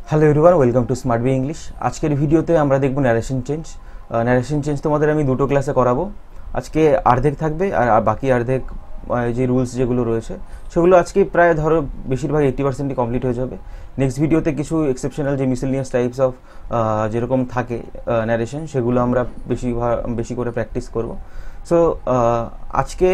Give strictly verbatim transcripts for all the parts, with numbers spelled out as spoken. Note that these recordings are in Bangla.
Hello everyone, welcome to smart be English. আজকের ভিডিওতে আমরা দেখব ন্যারেশন চেঞ্জ। ন্যারেশন চেঞ্জ তোমাদের আমি দুটো ক্লাসে করাবো। আজকে অর্ধেক থাকবে আর বাকি অর্ধেক যে রুলস যেগুলো রয়েছে সেগুলো আজকে প্রায় ধরো বেশিরভাগ এইট্টি পার্সেন্টই কমপ্লিট হয়ে যাবে। নেক্সট ভিডিওতে কিছু এক্সেপশনাল যে মিসেলিনিয়াস টাইপস অফ যেরকম থাকে ন্যারেশন সেগুলো আমরা বেশি বেশি করে প্র্যাকটিস করব। সো আজকে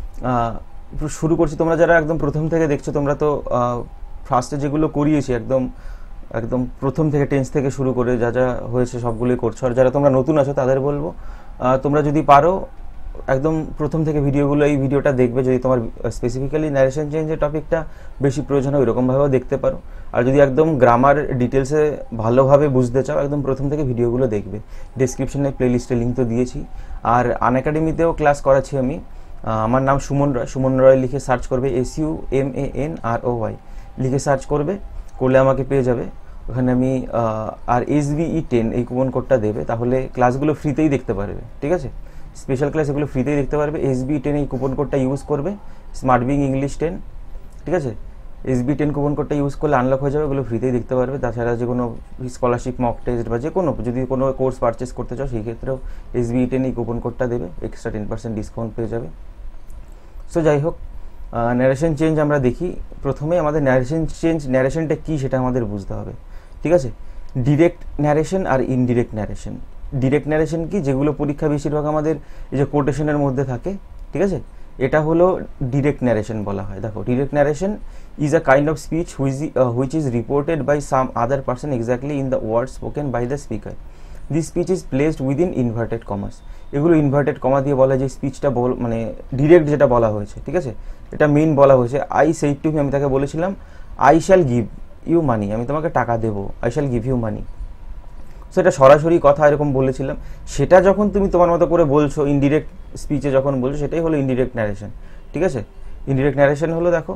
শুরু করছি। তোমরা যারা একদম প্রথম থেকে দেখছো, তোমরা তো ফার্স্টে যেগুলো করিয়েছি একদম একদম প্রথম থেকে টেন্স থেকে শুরু করে যা যা হয়েছে সবগুলোই করছো। আর যারা তোমরা নতুন আছো তাদের বলবো তোমরা যদি পারো একদম প্রথম থেকে ভিডিওগুলো এই ভিডিওটা দেখবে। যদি তোমার স্পেসিফিক্যালি ন্যারেশন চেঞ্জের টপিকটা বেশি প্রয়োজন হয় ওইরকমভাবেও দেখতে পারো। আর যদি একদম গ্রামার ডিটেলসে ভালোভাবে বুঝতে চাও একদম প্রথম থেকে ভিডিওগুলো দেখবে। ডেসক্রিপশনে প্লেলিস্টে লিঙ্ক তো দিয়েছি। আর আনএকাডেমিতেও ক্লাস করাচ্ছি আমি। আমার নাম সুমন রয়। সুমন রয় লিখে সার্চ করবে, S U M A N R O Y লিখে সার্চ করবে, করলে আমাকে পেয়ে যাবে। ওখানে আমি আর এস বি ই টেন এই কুপন কোডটা দেবে, তাহলে ক্লাসগুলো ফ্রিতেই দেখতে পারবে। ঠিক আছে, স্পেশাল ক্লাস এগুলো ফ্রিতেই দেখতে পারবে। এস বি টেন এই কুপন কোডটা ইউজ করবে, স্মার্ট বিং ইংলিশ টেন। ঠিক আছে, এস বি টেন কুপন কোডটা ইউজ করলে আনলক হয়ে যাবে, এগুলো ফ্রিতেই দেখতে পারবে। তাছাড়া যে কোনো স্কলারশিপ, মক টেস্ট বা যে কোনো যদি কোনো কোর্স পারচেস করতে চাও সেই ক্ষেত্রেও এস বি টেন এই কুপন কোডটা দেবে, এক্সট্রা টেন পার্সেন্ট ডিসকাউন্ট পেয়ে যাবে। সো যাই হোক, ন্যারেশন চেঞ্জ আমরা দেখি। প্রথমে আমাদের ন্যারেশন চেঞ্জ ন্যারেশনটা কী সেটা আমাদের বুঝতে হবে। ঠিক আছে, ডিরেক্ট ন্যারেশন আর ইনডিরেক্ট ন্যারেশন। ডিরেক্ট ন্যারেশন কি, যেগুলো পরীক্ষা বেশিরভাগ আমাদের এই যে কোটেশনের মধ্যে থাকে। ঠিক আছে, এটা হলো ডিরেক্ট ন্যারেশন বলা হয়। দেখো, direct narration is a kind of speech which which is reported by some other person exactly in the word spoken by the speaker. This speech is placed within inverted commas. এগুলো ইনভার্টেড কমা দিয়ে বলা যে স্পিচটা বল মানে ডিরেক্ট যেটা বলা হয়েছে। ঠিক আছে, এটা মেইন বলা হয়েছে। আই সেইড টু হিম, আমি তাকে বলেছিলাম I shall give you money, আমি তোমাকে টাকা দেবো, I shall give you money. সেটা সরাসরি কথা এরকম বলেছিলাম। সেটা যখন তুমি তোমার মতো করে বলছো ইনডিরেক্ট স্পিচে যখন বলছো, সেটাই হলো ইনডিরেক্ট ন্যারেশন। ঠিক আছে, ইনডিরেক্ট ন্যারেশন হলো, দেখো,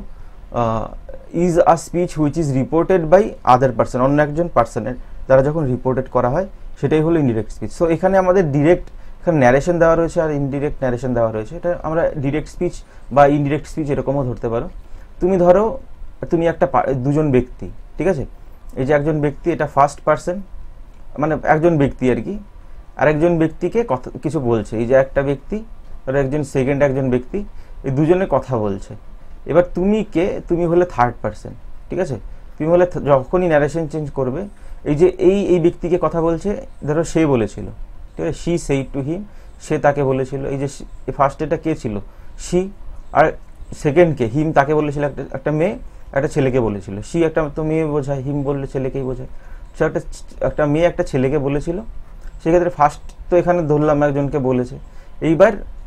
is a speech which is reported by other person, অন্য একজন পার্সনের দ্বারা যখন রিপোর্টেড করা হয় সেটাই হলো ইনডিরেক্ট স্পিচ। সো এখানে আমাদের ডিরেক্ট এখানে ন্যারেশন দেওয়া রয়েছে আর ইনডিরেক্ট ন্যারেশন দেওয়া রয়েছে। এটা আমরা ডিরেক্ট স্পিচ বা ইনডিরেক্ট স্পিচ এরকমও ধরতে পারো। তুমি ধরো তুমি একটা দুজন ব্যক্তি, ঠিক আছে, এই যে একজন ব্যক্তি, এটা ফার্স্ট পার্সন, মানে একজন ব্যক্তি আর কি, আর একজন ব্যক্তিকে কথা কিছু বলছে। এই যে একটা ব্যক্তি আর একজন সেকেন্ড একজন ব্যক্তি, এই দুজনে কথা বলছে। এবার তুমি কে, তুমি হলে থার্ড পার্সন। ঠিক আছে, তুমি হলে যখনই ন্যারেশন চেঞ্জ করবে, এই যে এই এই ব্যক্তিকে কথা বলছে, ধরো সে বলেছিল, ঠিক আছে, শি সেইড টু হিম, সে তাকে বলেছিল। এই যে ফার্স্ট এটা কে ছিল, শি, আর সেকেন্ডকে হিম তাকে বলেছিল, একটা একটা মেয়ে একটা ছেলেকে বলেছিল। শি একটা তো মেয়ে বোঝায়, হিম বললে ছেলেকেই বোঝায়। সে একটা একটা মেয়ে একটা ছেলেকে বলেছিল, সেক্ষেত্রে ফার্স্ট তো এখানে ধরলাম একজনকে বলেছে। এইবার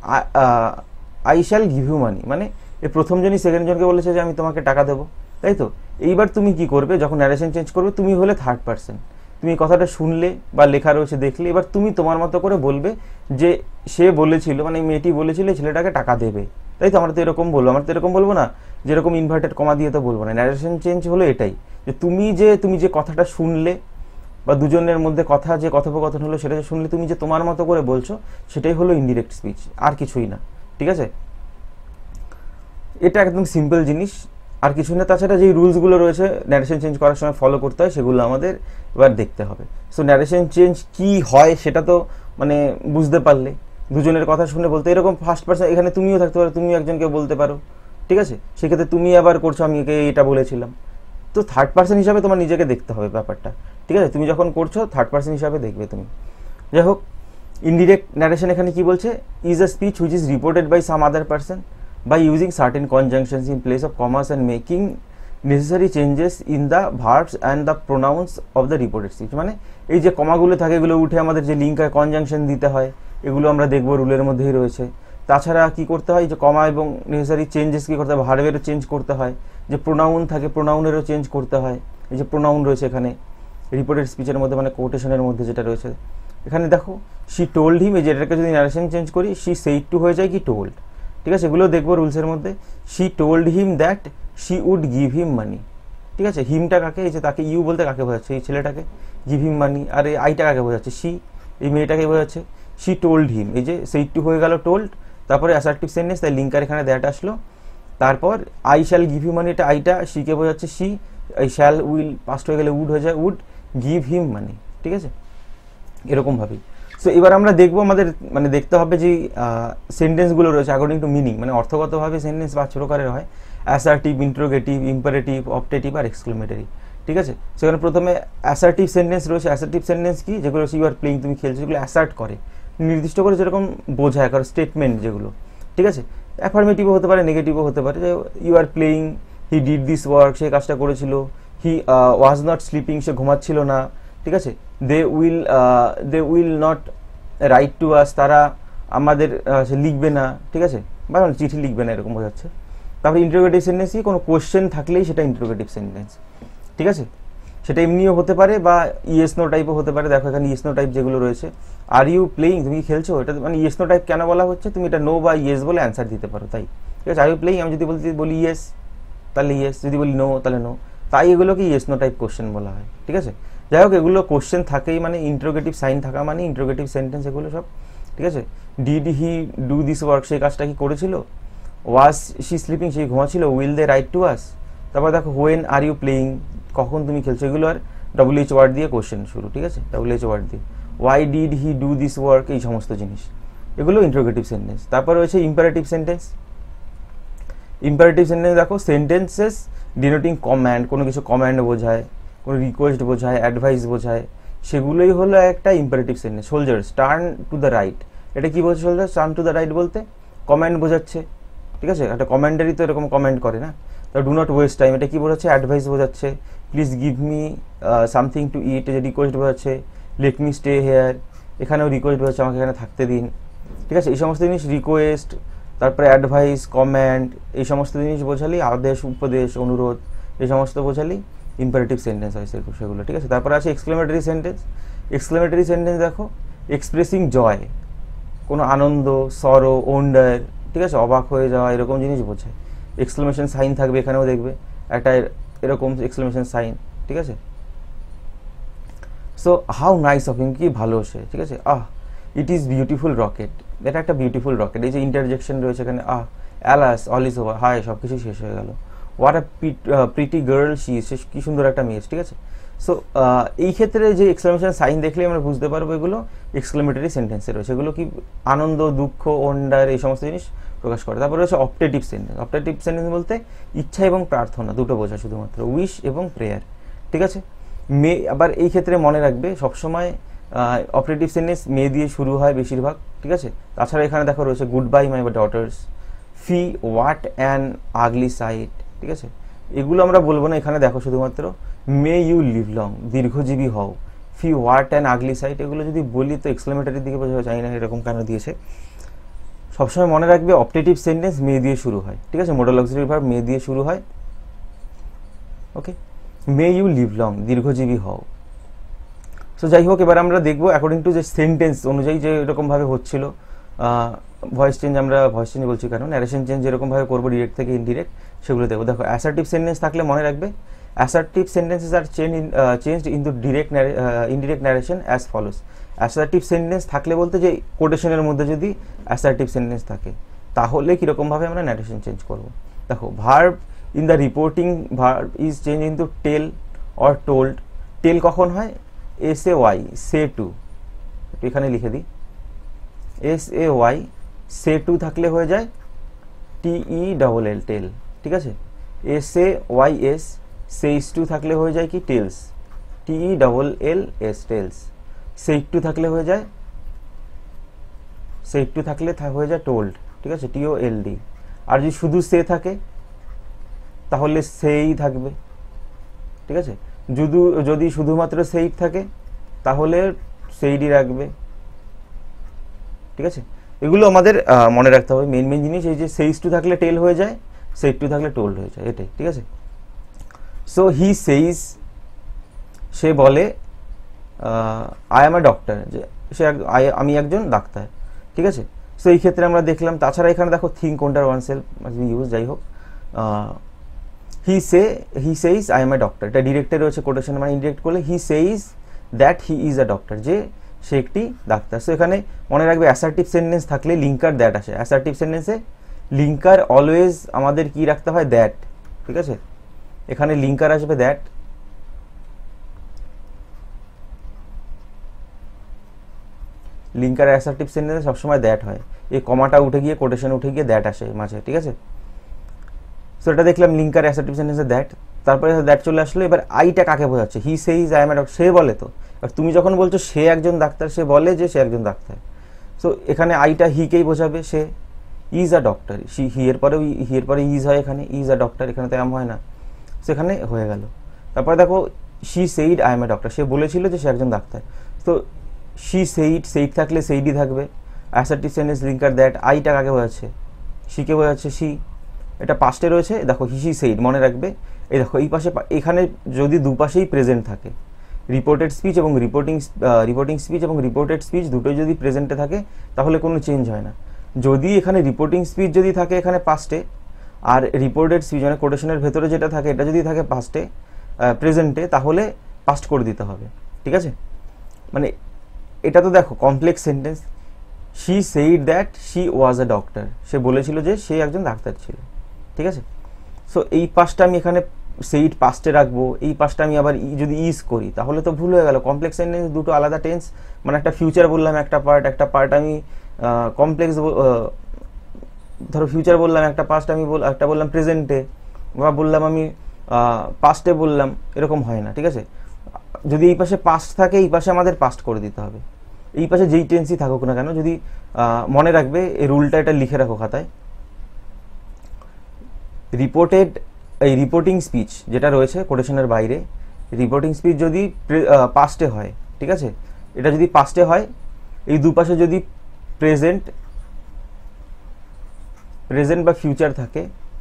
I shall give you money, মানে এই প্রথম জনই সেকেন্ড জনকে বলেছে যে আমি তোমাকে টাকা দেবো, তাই তো। এইবার তুমি কি করবে, যখন ন্যারেশন চেঞ্জ করবে, তুমি হলে থার্ড পার্সন। তুমি কথাটা শুনলে বা লেখা রয়েছে দেখলে, এবার তুমি তোমার মতো করে বলবে যে সে বলেছিল, মানে মেয়েটি বলেছিল ছেলেটাকে টাকা দেবে, তাই তো। আমরা তো এরকম বলবো, আমরা তো এরকম বলবো না, যেরকম ইনভার্টেড কমা দিয়ে তো বলবো না। ন্যারেশন চেঞ্জ হলো এটাই, যে তুমি যে তুমি যে কথাটা শুনলে বা দুজনের মধ্যে কথা যে কথোপকথন হলো সেটা শুনলে তুমি যে তোমার মতো করে বলছো, সেটাই হলো ইনডিরেক্ট স্পিচ, আর কিছুই না। ঠিক আছে, এটা একদম সিম্পল জিনিস, আর কিছু না। তাছাড়া যেই রুলসগুলো রয়েছে ন্যারেশন চেঞ্জ করার সময় ফলো করতে হয়, সেগুলো আমাদের এবার দেখতে হবে। সো ন্যারেশন চেঞ্জ কি হয় সেটা তো মানে বুঝতে পারলে, দুজনের কথা শুনে বলতে, এরকম ফার্স্ট পার্সন এখানে তুমিও থাকতে পারো, তুমিও একজনকে বলতে পারো। ঠিক আছে, সেক্ষেত্রে তুমি আবার করছো আমি একে এটা বলেছিলাম, তো থার্ড পার্সন হিসাবে তোমার নিজেকে দেখতে হবে ব্যাপারটা। ঠিক আছে, তুমি যখন করছো থার্ড পার্সন হিসাবে দেখবে তুমি। যাই হোক, ইনডিরেক্ট ন্যারেশন এখানে কি বলছে, is a speech which is reported by some other person by using certain conjunctions in place of commas and making necessary changes in the verbs and the pronouns of the reported speech। মানে এই যে কমাগুলো থাকে এগুলো উঠে আমাদের যে লিঙ্ক হয়, কনজাংশন দিতে হয়, এগুলো আমরা দেখবো রুলের মধ্যেই রয়েছে। তাছাড়া কি করতে হয়, যে কমা এবং নেসেসারি চেঞ্জেস কি করতে হয়, ভার্বেরও চেঞ্জ করতে হয়। যে প্রোনাউন থাকে প্রোনাউনেরও চেঞ্জ করতে হয়। এই যে প্রোনাউন রয়েছে এখানে রিপোর্টেড স্পিচের মধ্যে, মানে কোটেশনের মধ্যে যেটা রয়েছে এখানে দেখো, শি টোল্ড হিম, এই যে এটাকে যদি ন্যারেশন চেঞ্জ করি, শি সেইড টু হয়ে যায় কি টোল্ড। ঠিক আছে, এগুলো দেখবো রুলসের মধ্যে। She told him that she would give him money. ঠিক আছে, হিমটা কাকে, এই যে তাকে ইউ বলতে কাকে বোঝাচ্ছে, এই ছেলেটাকে, গিভ হিম মানি। আর এই আইটা কাকে বোঝাচ্ছে, শি, এই মেয়েটাকে বোঝাচ্ছে। শি টোল্ড হিম, এই যে সেইড টু হয়ে গেল টোল্ড, তারপরে অ্যাসার্টিভ সেন্টেন্স, তাই লিঙ্কার এখানে দ্যাট আসলো। তারপর I shall give you money, এটা আইটা শিকে বোঝাচ্ছে শি, এই শ্যাল উইল পাস্ট হয়ে গেলে উড হয়ে যায়, উড গিভ হিম মানি, ঠিক আছে, এরকমভাবেই। সো এবার আমরা দেখবো আমাদের মানে দেখতে হবে যে সেন্টেন্সগুলো রয়েছে অ্যাকর্ডিং টু মিনিং, মানে অর্থগতভাবে সেন্টেন্স পাঁচ প্রকারের হয়, অ্যাসার্টিভ, ইন্টারোগেটিভ, ইম্পারেটিভ, অপটেটিভ আর এক্সক্লেমেটরি, ঠিক আছে। সেখানে প্রথমে অ্যাসার্টিভ সেন্টেন্স রয়েছে। অ্যাসার্টিভ সেন্টেন্স কি, যেগুলো ইউ আর প্লেইং, তুমি খেলছো, যেগুলো অ্যাসার্ট করে, নির্দিষ্ট করে যেরকম বোঝায়, কারণ স্টেটমেন্ট যেগুলো, ঠিক আছে, অ্যাফার্মেটিভও হতে পারে, নেগেটিভও হতে পারে, যে you are playing, he did this work, সে কাজটা করেছিল, হি ওয়াজ নট স্লিপিং, সে ঘুমাচ্ছিল না, ঠিক আছে, they will they will not write to us, তারা আমাদের সে লিখবে না, ঠিক আছে, বা চিঠি লিখবে না, এরকম বোঝাচ্ছে। তারপরে ইন্টারোগেটিভ সেন্টেন্স কি, কোনো কোয়েশ্চেন থাকলেই সেটা ইন্টারোগেটিভ সেন্টেন্স, ঠিক আছে, সেটা এমনিও হতে পারে বা ইয়েস নো টাইপও হতে পারে। দেখো এখানে ইয়েস নো টাইপ যেগুলো রয়েছে, আর ইউ প্লেইং, তুমি খেলছো, এটা মানে ইয়েস নো টাইপ কেন বলা হচ্ছে, তুমি এটা নো বা ইয়েস বলে অ্যান্সার দিতে পারো, তাই, ঠিক আছে। আর ইউ প্লেইং, আমি যদি বলতে বলি ইয়েস তাহলে ইয়েস, যদি বলি নো তাহলে নো, তাই এগুলোকে ইয়েস নো টাইপ কোশ্চেন বলা হয়, ঠিক আছে। যাই হোক, এগুলো কোশ্চেন থাকেই, মানে ইন্টারোগেটিভ সাইন থাকা মানে ইন্টারোগেটিভ সেন্টেন্স এগুলো সব, ঠিক আছে। Did he do this work, সেই কাজটা কি করেছিল, ওয়াজ শি স্লিপিং, সেই ঘুমাচ্ছিল, will they write to us. তারপর দেখো হোয়েন আর ইউ প্লেইং, কখন তুমি খেলছো, এগুলো আর ডব্লিউ এইচ ওয়ার্ড দিয়ে কোশ্চেন শুরু, ঠিক আছে, ডব্লিউ এইচ ওয়ার্ড দিয়ে। Why did he do this work, এই সমস্ত জিনিস, এগুলো ইন্টারোগেটিভ সেন্টেন্স। তারপর রয়েছে ইম্পারেটিভ সেন্টেন্স। ইম্পারেটিভ সেন্টেন্স দেখো, সেন্টেন্সেস ডিনোটিং কম্যান্ড, কোনো কিছু কম্যান্ড বোঝায়, কোনো রিকোয়েস্ট বোঝায়, অ্যাডভাইস বোঝায়, সেগুলোই হলো একটা imperative sentence. Soldiers turn to the right, এটা কি বলছে, soldiers turn to the right বলতে কম্যান্ড বোঝাচ্ছে, ঠিক আছে, একটা কমান্ডারি তো এরকম কমেন্ট করে না। তো ডু নট ওয়েস্ট টাইম, এটা কি বোঝাচ্ছে, অ্যাডভাইস বোঝাচ্ছে। Please give me something to eat, যে রিকোয়েস্ট বোঝাচ্ছে। লেট মি স্টে হেয়ার, এখানেও রিকোয়েস্ট বোঝাচ্ছে, আমাকে এখানে থাকতে দিন, ঠিক আছে। এই সমস্ত জিনিস রিকোয়েস্ট, তারপরে অ্যাডভাইস, কমেন্ট, এই সমস্ত জিনিস বোঝালেই, আদেশ, উপদেশ, অনুরোধ, এই সমস্ত বোঝালেই ইম্পারেটিভ সেন্টেন্স হয় সেগুলো, ঠিক আছে। তারপরে আছে এক্সক্লেমেটরি সেন্টেন্স। এক্সক্লেমেটরি সেন্টেন্স দেখো, এক্সপ্রেসিং জয়, কোনো আনন্দ, সরো, ওন্ডার, ঠিক আছে, অবাক হয়ে যাওয়া, এরকম জিনিস বোঝায়। এক্সক্লেমেশন সাইন থাকবে, এখানেও দেখবে একটা এরকম এক্সক্লেমেশন সাইন, ঠিক আছে। So how nice of him, কি ভালো সে, ঠিক আছে। Ah it is beautiful rocket, এটা একটা বিউটিফুল রকেট, এই যে ইন্টারজেকশন রয়েছে এখানে, ah alas all is over, হায় সব কিছু শেষ হয়ে গেল। What a pretty girl she is, কি সুন্দর একটা মেয়ে, ঠিক আছে। সো এই ক্ষেত্রে যে এক্সক্লেমেশন সাইন দেখলে আমরা বুঝতে পারবো এগুলো এক্সক্লেমেটরি সেন্টেন্সে রয়েছে, এগুলো কি আনন্দ, দুঃখ, ওন্ডার, এই সমস্ত জিনিস প্রকাশ করে। তারপরে রয়েছে অপটেটিভ সেন্টেন্স। অপটেটিভ সেন্টেন্স বলতে ইচ্ছা এবং প্রার্থনা দুটো বোঝায় শুধুমাত্র, উইশ এবং প্রেয়ার, ঠিক আছে। মে, আবার এই ক্ষেত্রে মনে রাখবে সবসময় অপারেটিভ সেন্টেন্স মে দিয়ে শুরু হয় বেশিরভাগ, ঠিক আছে। তাছাড়া এখানে দেখো রয়েছে good bye my daughters, fie what an ugly sight, ঠিক আছে, এগুলো আমরা বলবো না, এখানে দেখো শুধুমাত্র মে ইউ লিভ লং, দীর্ঘজীবী হও, fie what an ugly sight, এগুলো যদি বলি তো এক্সক্লেমেটরির দিকে বোঝা যায় না, এরকম কেন দিয়েছে। সবসময় মনে রাখবে অপটেটিভ সেন্টেন্স মে দিয়ে শুরু হয়, ঠিক আছে, মডাল অক্সিলারি ভার্ব মে দিয়ে শুরু হয়, okay. May you live long, দীর্ঘজীবী হও। সো যাই হোক, এবার আমরা দেখবো অ্যাকর্ডিং টু যে সেন্টেন্স অনুযায়ী যে এরকমভাবে হচ্ছিল, ভয়েস চেঞ্জ, আমরা ভয়েস চেঞ্জ বলছি কারণ ন্যারেশন চেঞ্জ যেরকমভাবে করবো ডিরেক্ট থেকে ইনডিরেক্ট, সেগুলো দেখবো। দেখো অ্যাসার্টিভ সেন্টেন্স থাকলে মনে রাখবে assertive sentences are change changed into direct indirect narration as follows. Assertive sentence থাকলে বলতে যে কোটেশনের মধ্যে যদি অ্যাসার্টিভ সেন্টেন্স থাকে তাহলে কীরকমভাবে আমরা ন্যারেশন চেঞ্জ করবো। দেখো verb in the reporting verb is change into tell or told. Tell কখন হয়, S A Y, say to, এখানে লিখে দিই, S A Y, say to থাকলে হয়ে যায় টি ই ডবল এল, টেল, ঠিক আছে। S A Y S, says to থাকলে হয়ে যায় কি tells, T E double L S, tells. Said to থাকলে হয়ে যায়, সেইট টু থাকলে হয়ে যায় টোল্ড, ঠিক আছে, টি ও এল ডি। আর যদি শুধু সে থাকে তাহলে সেই থাকবে, ঠিক আছে। যদি যদি শুধুমাত্র সেইট থাকে তাহলে সেইডি রাখবে, ঠিক আছে। এগুলো আমাদের মনে রাখতে হবে। মেন মেন জিনিস এই যে সেইস টু থাকলে টেল হয়ে যায়, সেইট টু থাকলে টোল্ড হয়ে যায়, এটাই, ঠিক আছে। সো হি সেইস, সে বলে, আই এম আ ডক্টর, যে সে আমি একজন ডাক্তার, ঠিক আছে। সো এই ক্ষেত্রে আমরা দেখলাম। তাছাড়া এখানে দেখো think wonder one self use, যাই হোক, he say he says I am a doctor, এটা ডিরেক্টে রয়েছে কোটেশন, মানে ইনডিরেক্ট করলে he says that he is a doctor, যে সে একটি ডাক্তার। সো এখানে মনে রাখবে অ্যাসার্টিভ সেন্টেন্স থাকলে লিঙ্কার দ্যাট আসে। অ্যাসার্টিভ সেন্টেন্সে লিঙ্কার অলওয়েজ আমাদের কি রাখতে হয়, দ্যাট, ঠিক আছে। এখানে লিঙ্কার আসবে দ্যাট, লিঙ্কার অ্যাসার্টিভ সেন্টেন্সে সবসময় দ্যাট হয়, এই কমাটা উঠে গিয়ে কোটেশন উঠে গিয়ে দ্যাট আসে মাঝে, ঠিক আছে। সো এটা দেখলাম লিঙ্কার অ্যাসার্টিভ সেন্টেন্সে দ্যাট, তারপরে দ্যাট চলে আসলো। এবার আইটা কাকে বোঝাচ্ছে? He says I am a doctor, সে বলে তো। আর তুমি যখন বলছো সে একজন ডাক্তার, সে বলে যে সে একজন ডাক্তার, সো এখানে আইটা হিকেই বোঝাবে, সে is a doctor, see he এর পরেও হি এর পরে ইজ হয়, এখানে ইজ আ ডক্টর, এখানে তো এম হয় না, সেখানে হয়ে গেল। তারপরে দেখো she said I am a doctor, সে বলেছিল যে সে একজন ডাক্তার, তো শি সেইড, সেইড থাকলে সেইডই থাকবে। অ্যাসার্টিভ সেন্টেন্স লিঙ্কার দ্যাট, আইটা কাকে বোঝাচ্ছে? শিকে বোঝাচ্ছে, শি, এটা পাস্টে রয়েছে, দেখো হি শি সেইড মনে রাখবে। এই দেখো এই পাশে, এখানে যদি দুপাশেই প্রেজেন্ট থাকে, রিপোর্টেড স্পিচ এবং রিপোর্টিং রিপোর্টিং স্পিচ এবং রিপোর্টেড স্পিচ দুটোই যদি প্রেজেন্টে থাকে তাহলে কোনো চেঞ্জ হয় না। যদি এখানে রিপোর্টিং স্পিচ যদি থাকে এখানে পাস্টে, আর রিপোর্টেড স্পিচ মানে কোটেশনের ভেতরে যেটা থাকে এটা যদি থাকে পাস্টে প্রেজেন্টে, তাহলে পাস্ট করে দিতে হবে, ঠিক আছে। মানে এটা তো দেখো complex sentence, she said that she was a doctor, সে বলেছিল যে সে একজন ডাক্তার ছিল, ঠিক আছে। সো এই পাশটা আমি এখানে সেইড পাস্টে রাখবো, এই পাশটা আমি আবার যদি ইজ করি তাহলে তো ভুল হয়ে গেল। কমপ্লেক্স সেন্টেন্স দুটো আলাদা টেন্স, মানে একটা ফিউচার বললাম একটা পার্ট, একটা পার্ট আমি কমপ্লেক্স, ধরো ফিউচার বললাম একটা, পাস্ট আমি একটা বললাম প্রেজেন্টে, বা বললাম আমি পাস্টে বললাম, এরকম হয় না, ঠিক আছে। যদি এই পাশে পাস্ট থাকে এই পাশে আমাদের পাস্ট করে দিতে হবে, এই পাশে যেই টেন্সই থাকুক না কেন। যদি মনে রাখবে এই রুলটা, এটা লিখে রাখো খাতায়, রিপোর্টেড এই রিপোর্টিং স্পিচ যেটা রয়েছে কোটেশনের বাইরে, রিপোর্টিং স্পিচ যদি পাস্টে হয়, ঠিক আছে, এটা যদি পাস্টে হয়, এই দুপাশে যদি প্রেজেন্ট প্রেজেন্ট বা ফিউচার থাকে,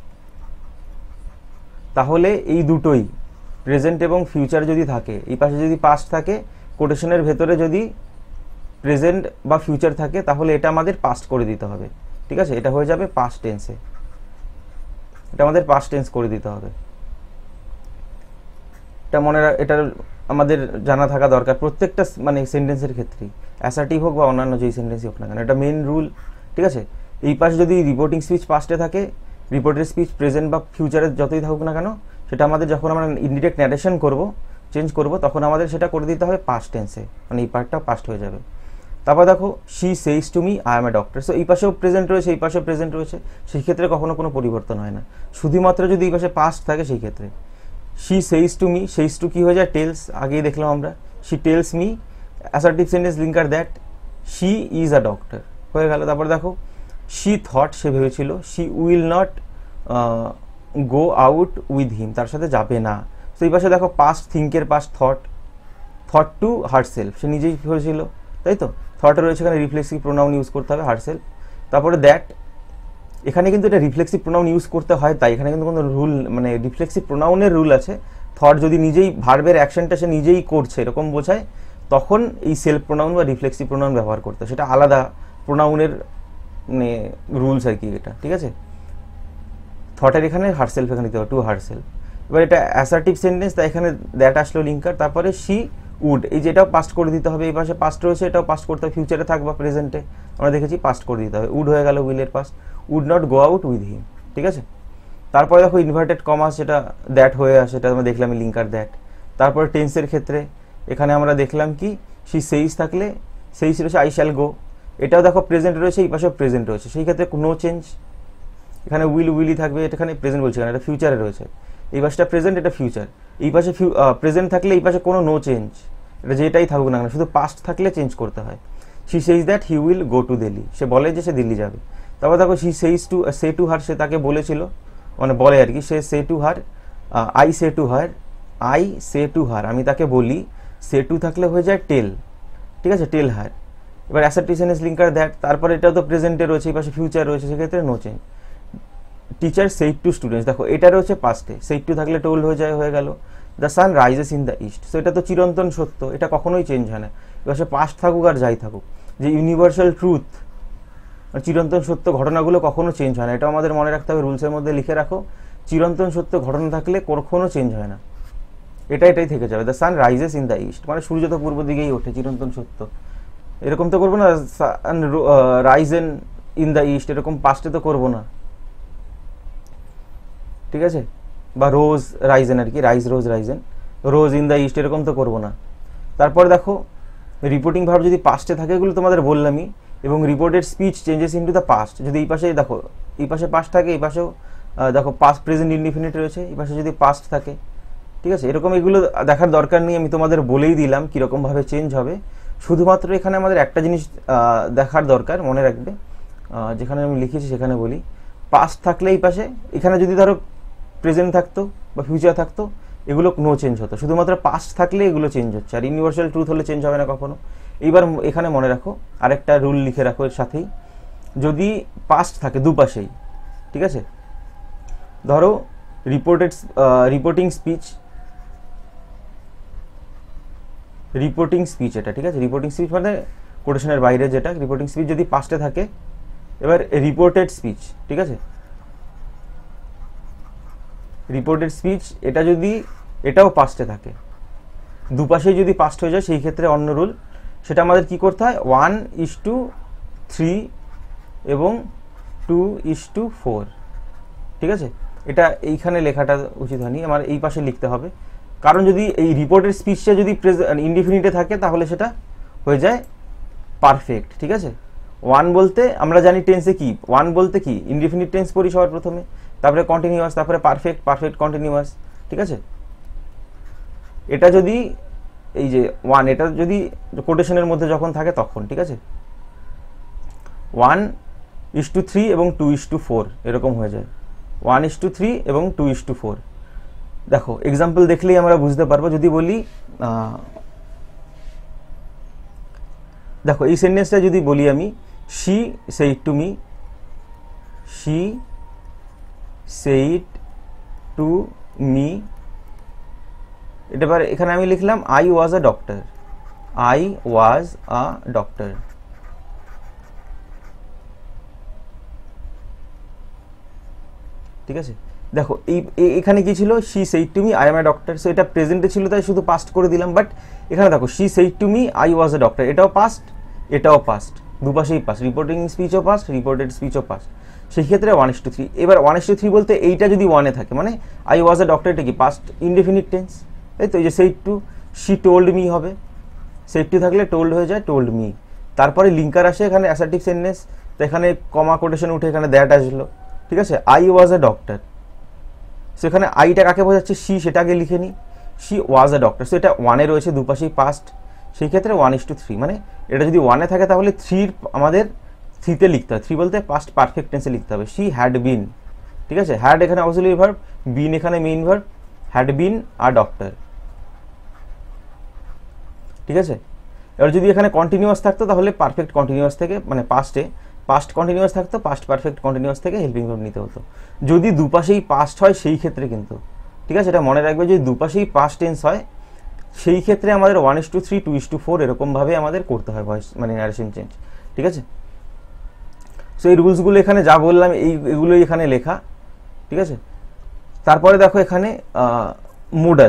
তাহলে এই দুটোই প্রেজেন্ট এবং ফিউচার যদি থাকে, এই পাশে যদি পাস্ট থাকে, কোটেশনের ভেতরে যদি প্রেজেন্ট বা ফিউচার থাকে, তাহলে এটা আমাদের পাস্ট করে দিতে হবে, ঠিক আছে। এটা হয়ে যাবে পাস্ট টেন্সে, এটা আমাদের পাস্ট টেন্স করে দিতে হবে। এটা মনে এটা আমাদের জানা থাকা দরকার প্রত্যেকটা মানে সেন্টেন্সের ক্ষেত্রেই, অ্যাসার্টিভ হোক বা অন্যান্য যেই সেন্টেন্সই হোক না কেন, এটা মেন রুল, ঠিক আছে। এই পাশে যদি রিপোর্টিং স্পিচ পাস্টে থাকে, রিপোর্টেড স্পিচ প্রেজেন্ট বা ফিউচারে যতই থাকুক না কেন, সেটা আমাদের যখন আমরা ইনডিরেক্ট ন্যারেশন করব, চেঞ্জ করব, তখন আমাদের সেটা করে দিতে হবে পাস্ট টেন্সে, মানে এই পার্টটা পাস্ট হয়ে যাবে। তারপর দেখো she says to me I am a doctor, so এই পাশেও প্রেজেন্ট রয়েছে, এই পাশেও প্রেজেন্ট রয়েছে, সেই ক্ষেত্রে কখনো কোনো পরিবর্তন হয় না, শুধুমাত্র যদি এই পাশে পাস্ট থাকে সেই ক্ষেত্রে। She says to me, says to কী হয়ে যায়? টেলস, আগেই দেখলাম আমরা, she tells me, assertive sentence linker that, she is a doctor, হয়ে গেল। তারপর দেখো শি থট, সে ভেবেছিল, she will not go out with him, তার সাথে যাবে না। তো এই পাশে দেখো পাস্ট, থিঙ্কের past thought, thought to herself, সে নিজেই ভেবেছিল, তাই তো। থট রয়েছে, এখানে রিফ্লেক্সিভ প্রোনাউন ইউজ করতে হবে হারসেলফ। তারপরে দ্যাট, এখানে কিন্তু এটা রিফ্লেক্সিভ প্রোনাউন ইউজ করতে হয়, তাই এখানে কিন্তু কোনো রুল মানে রিফ্লেক্সিভ প্রোনাউনের রুল আছে। থট যদি নিজেই ভার্বের অ্যাকশনটা সে নিজেই করছে এরকম বোঝায়, তখন এই সেলফ প্রোনাউন বা রিফ্লেক্সিভ প্রোনাউন ব্যবহার করতে, সেটা আলাদা প্রোনাউনের মানে রুলস আর কি এটা, ঠিক আছে। থটের এখানে হারসেলফ এখানে দিতে হবে, টু হারসেলফ। এবার এটা অ্যাসার্টিভ সেন্টেন্স, তাই এখানে দ্যাট আসলো লিঙ্কার। তারপরে শি উড, এই যে এটাও পাস্ট করে দিতে হবে, এই পাশে পাস্ট রয়েছে, এটাও পাস্ট করতে হবে, ফিউচারে থাক বা প্রেজেন্টে আমরা দেখেছি পাস্ট করে দিতে হবে। উড হয়ে গেল উইলের past, would not go out with him, ঠিক আছে। তারপরে দেখো ইনভার্টেড কমাস, যেটা দ্যাট হয়ে আসে, এটা আমরা দেখলাম লিঙ্কার দ্যাট। তারপরে টেন্সের ক্ষেত্রে এখানে আমরা দেখলাম কি, শি সেইজ থাকলে সেইজ রয়েছে আই শ্যাল গো, এটাও দেখো প্রেজেন্ট রয়েছে, এই পাশেও প্রেজেন্ট রয়েছে, সেই ক্ষেত্রে নো চেঞ্জ, এখানে উইল উইলই থাকবে, এখানে প্রেজেন্ট বলছে, কারণ এটা ফিউচারে রয়েছে, এই পাশটা প্রেজেন্ট, এটা ফিউচার, এই পাশে প্রেজেন্ট থাকলে এই পাশে কোনো নো চেঞ্জ, এটা যেটাই থাকুক না কেন, শুধু পাস্ট থাকলে চেঞ্জ করতে হয়। She says that he will go to Delhi, সে বলে যে সে দিল্লি যাবে। তারপর দেখো she says to say to her, সে তাকে বলেছিল, মানে বলে আর কি, সে say to her, I say to her, I say to her, আমি তাকে বলি, সে টু থাকলে হয়ে যায় টেল, ঠিক আছে, টেল হার। এবার অ্যাসার্টিভ সেন্টেন্স লিঙ্কার দ্যাট, তারপরে এটাও তো প্রেজেন্টে রয়েছে, এই পাশে ফিউচার রয়েছে, সেক্ষেত্রে no change. Teacher said to students, দেখো এটা রয়েছে পাস্টে, সেইড টু থাকলে টোল্ড হয়ে যায়, হয়ে গেল। The sun rises in the east, so এটা তো চিরন্তন সত্য, এটা কখনোই চেঞ্জ হয় না, এবার সে পাস্ট থাকুক আর যাই থাকুক, যে ইউনিভার্সাল ট্রুথ চিরন্তন সত্য ঘটনাগুলো কখনো চেঞ্জ হয় না, এটা আমাদের মনে রাখতে হবে, রুলসের মধ্যে লিখে রাখো, চিরন্তন সত্য ঘটনা থাকলে কখনো চেঞ্জ হয় না, এটা এটাই থেকে যাবে। The sun rises in the east, মানে সূর্য তো পূর্ব দিকেই ওঠে, চিরন্তন সত্য, এরকম তো করবো না, sun risen in the east, এরকম পাস্টে তো করবো না, ঠিক আছে। বা রোজ রাইজেন আর কি, rise rose risen, rose in the east এরকম তো করবো না। তারপরে দেখো রিপোর্টিং ভার্ব যদি পাস্টে থাকে, এগুলো তোমাদের বললামই, এবং reported speech changes into the past, যদি এই পাশে দেখো এই পাশে পাস্ট থাকে, এই পাশেও দেখো পাস্ট প্রেজেন্ট ইনডিফিনিট রয়েছে, এই পাশে যদি পাস্ট থাকে, ঠিক আছে। এরকম এগুলো দেখার দরকার নেই, আমি তোমাদের বলেই দিলাম কীরকমভাবে চেঞ্জ হবে। শুধুমাত্র এখানে আমাদের একটা জিনিস দেখার দরকার, মনে রাখবে, যেখানে আমি লিখেছি সেখানে বলি, পাস্ট থাকলে এই পাশে, এখানে যদি ধরো প্রেজেন্ট থাকতো বা ফিউচার থাকতো, এগুলো নো চেঞ্জ হতো, শুধুমাত্র পাস্ট থাকলে এগুলো চেঞ্জ হচ্ছে, আর ইউনিভার্সাল ট্রুথ হলে চেঞ্জ হবে না কখনো। এইবার এখানে মনে রাখো আরেকটা রুল লিখে রাখো এর সাথেই, যদি পাস্ট থাকে দুপাশেই, ঠিক আছে, ধরো reported reporting speech, reporting speech এটা, ঠিক আছে, রিপোর্টিং স্পিচ মানে কোটেশনের বাইরে যেটা, রিপোর্টিং স্পিচ যদি পাস্টে থাকে, এবার রিপোর্টেড স্পিচ, ঠিক আছে, রিপোর্টেড স্পিচ এটা যদি এটাও পাস্টে থাকে, দুপাশেই যদি পাস্ট হয়ে যায়, সেই ক্ষেত্রে অন্য রুল, সেটা আমাদের কি করতে হয়, ওয়ান ইস টু থ্রি এবং টু ইস টু ফোর, ঠিক আছে। এটা এইখানে লেখাটা উচিত হয়নি, আমার এই পাশে লিখতে হবে, কারণ যদি এই রিপোর্টেড স্পিচটা যদি ইনডিফিনিটে থাকে তাহলে সেটা হয়ে যায় পারফেক্ট, ঠিক আছে। ওয়ান বলতে আমরা জানি টেন্সে কি, ওয়ান বলতে কি ইনডিফিনিট টেন্স পড়ি সবার প্রথমে, তারপরে কন্টিনিউয়াস, তারপরে পারফেক্ট, পারফেক্ট কন্টিনিউয়াস, ঠিক আছে। এটা যদি এই যে ওয়ান, এটা যদি কোটেশনের মধ্যে যখন থাকে তখন, ঠিক আছে, ওয়ান ইস টু থ্রি এবং টু ইস টু ফোর এরকম হয়ে যায়, ওয়ান ইস টু থ্রি এবং টু ইস টু ফোর। দেখো এক্সাম্পল দেখলেই আমরা বুঝতে পারবো। যদি বলি দেখো এই সেন্টেন্সটা যদি বলি আমি, she said to me, she said to me, এবার এখানে আমি লিখলাম I was a doctor, I was a doctor, ঠিক আছে। দেখো এই এখানে কি ছিল, she said to me I am a doctor, so এটা প্রেজেন্টে ছিল তাই শুধু পাস্ট করে দিলাম, বাট এখানে দেখো she said to me I was a doctor, এটাও পাস্ট এটাও পাস্ট, দুপাশেই পাস্ট, রিপোর্টিং স্পিচও পাস্ট, রিপোর্টেড স্পিচও পাস্ট, সেই ক্ষেত্রে ওয়ান ইস টু থ্রি। এবার ওয়ান ইস টু থ্রি বলতে এইটা যদি ওয়ানে থাকে, মানে আই ওয়াজ এ ডক্টর, এটা কি পাস্ট ইনডেফিনিট টেন্স, তাই তো, এই যে said to, she told me হবে, সেইড টু থাকলে টোল্ড হয়ে যায় টোল্ড মি, তারপরে লিঙ্কার আসে এখানে অ্যাসার্টিভ সেন্টেন্স, তো এখানে কমা কোটেশন উঠে এখানে দ্যাট আসলো, ঠিক আছে, আই ওয়াজ এ ডক্টর, সেখানে আইটা কাকে বোঝাচ্ছে, শি, সেটা আগে লিখে নিই, she was a doctor, so এটা ওয়ানে রয়েছে, দুপাশেই পাস্ট, সেই ক্ষেত্রে ওয়ান ইস টু থ্রি, মানে এটা যদি ওয়ানে থাকে তাহলে থ্রির আমাদের থ্রিতে লিখতে হবে, থ্রি বলতে পাস্ট পারফেক্ট টেন্সে লিখতে হবে, শি হ্যাড বিন, ঠিক আছে, হ্যাড এখানে অক্সিলিয়ারি ভার্ব, বিন এখানে main verb, had been a doctor, ঠিক আছে। এবার যদি এখানে কন্টিনিউয়াস থাকতো তাহলে পারফেক্ট কন্টিনিউয়াস থেকে, মানে পাস্টে পাস্ট কন্টিনিউয়াস থাকতো, পাস্ট পারফেক্ট কন্টিনিউয়াস থেকে হেল্পিং ভার্ব নিতে হতো, যদি দুপাশেই পাস্ট হয় সেই ক্ষেত্রে কিন্তু, ঠিক আছে, এটা মনে রাখবে, যদি দুপাশেই পাস্ট টেন্স হয় সেই ক্ষেত্রে আমাদের one is two three, two is to four এরকমভাবে আমাদের করতে হয় ভয়েস, মানে ন্যারেশন চেঞ্জ, ঠিক আছে। সো এই রুলসগুলো এখানে যা বললাম এই এগুলোই এখানে লেখা, ঠিক আছে। তারপরে দেখো এখানে মোডাল,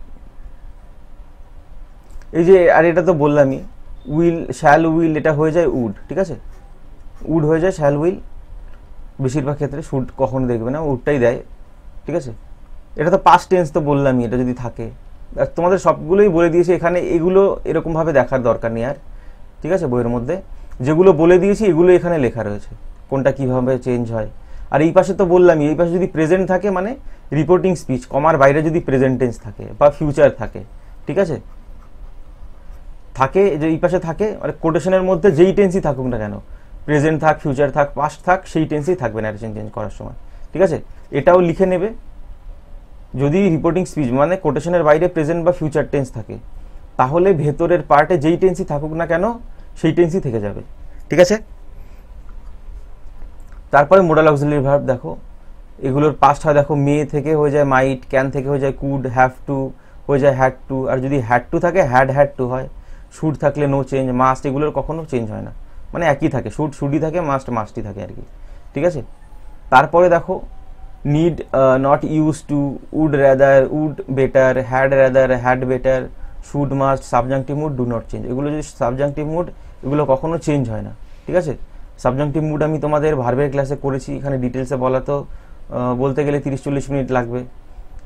এই যে, আর এটা তো বললামই, উইল, শ্যাল উইল, এটা হয়ে যায় উড, ঠিক আছে, উড হয়ে যায় শ্যাল উইল, বেশিরভাগ ক্ষেত্রে শুড কখনো দেখবে না, উডটাই দেয়, ঠিক আছে। এটা তো পাস্ট টেন্স তো বললামই, এটা যদি থাকে, তোমাদের সবগুলোই বলে দিয়েছি এখানে, এগুলো এরকমভাবে দেখার দরকার নেই আর, ঠিক আছে, বইয়ের মধ্যে যেগুলো বলে দিয়েছি এগুলো এখানে লেখা রয়েছে, কোনটা কীভাবে চেঞ্জ হয়। আর এই পাশে তো বললামই, এই পাশে যদি প্রেজেন্ট থাকে মানে রিপোর্টিং স্পিচ, কমার বাইরে যদি প্রেজেন্ট টেন্স থাকে বা ফিউচার থাকে, ঠিক আছে, থাকে যে এই পাশে থাকে, মানে কোটেশনের মধ্যে যেই টেন্সই থাকুক না কেন, প্রেজেন্ট থাক, ফিউচার থাক, পাস্ট থাক, সেই টেন্সেই থাকবে ন্যারেশন চেঞ্জ করার সময়, ঠিক আছে। এটাও লিখে নেবে, যদি রিপোর্টিং স্পিচ মানে কোটেশনের বাইরে প্রেজেন্ট বা ফিউচার টেন্স থাকে তাহলে ভেতরের পার্টে যেই টেন্সই থাকুক না কেন সেই টেন্সই থেকে যাবে, ঠিক আছে। তারপরে মোডাল অক্সিলারি ভার্ব, দেখো এগুলোর পাস্ট হয়, দেখো মে থেকে হয়ে যায় মাইট, ক্যান থেকে হয়ে যায় কুড, হ্যাভ টু হয়ে যায় হ্যাড টু, আর যদি হ্যাড টু থাকে হ্যাড হ্যাড টু হয়, শুড থাকলে নো চেঞ্জ, মাস্ট এগুলোর কখনো চেঞ্জ হয় না, মানে একই থাকে, শুড শুডই থাকে, মাস্ট মাস্টই থাকে আর কি, ঠিক আছে। তারপরে দেখো need, not use to, would rather, would better, had rather, had better, should must, subjunctive mood, do not change, এগুলো যদি সাবজাংটিভ মুড এগুলো কখনো চেঞ্জ হয় না, ঠিক আছে। সাবজাংটিভ মুড আমি তোমাদের ভার্বের ক্লাসে করেছি, এখানে ডিটেলসে বলা তো বলতে গেলে তিরিশ চল্লিশ মিনিট লাগবে,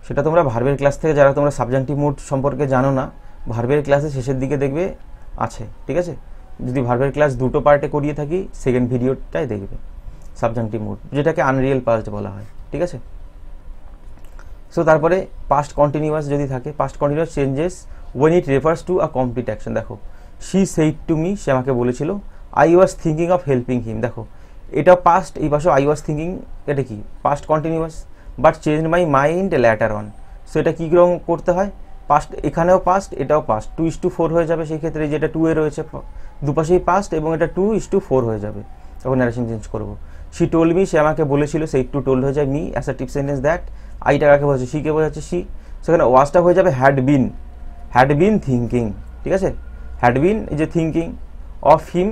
সেটা তোমরা ভার্বের ক্লাস থেকে, যারা তোমরা সাবজেক্টিভ মুড সম্পর্কে জানো না, ভার্বের ক্লাসে শেষের দিকে দেখবে আছে, ঠিক আছে। যদি ভার্বের ক্লাস দুটো পার্টে করিয়ে থাকি, সেকেন্ড ভিডিওটাই দেখবে সাবজেক্টিভ মুড, যেটাকে আনরিয়েল পাস্ট বলা হয়, ঠিক আছে। সো তারপরে পাস্ট কন্টিনিউয়াস যদি থাকে, past continuous changes when it refers to a complete action. দেখো শি সেইড টু মি, সে আমাকে বলেছিল, I was thinking of helping him. দেখো এটা পাস্ট, এই পাশে আই ওয়াজ থিঙ্কিং, এটা কি past continuous, but change my mind later on. So এটা কী রকম করতে হয়, পাস্ট, এখানেও পাস্ট, এটাও past, two is to four হয়ে যাবে সেই ক্ষেত্রে, যেটা টু এ রয়েছে দুপাশেই পাস্ট, এবং এটা টু ইস টু ফোর হয়ে যাবে, তখন ন্যারেশন চেঞ্জ করবো। শি টোল্ড মি, সে আমাকে বলেছিল, সেই টু টোল্ড হয়ে যায় মি, অ্যাসার্টিভ সেন্টেন্স দ্যাট, আইটা কাকে বোঝাচ্ছে, শিকে বোঝাচ্ছে শি, সেখানে ওয়াজটা হয়ে যাবে had been, had been thinking, ঠিক আছে। হ্যাড বিন এই যে thinking of him,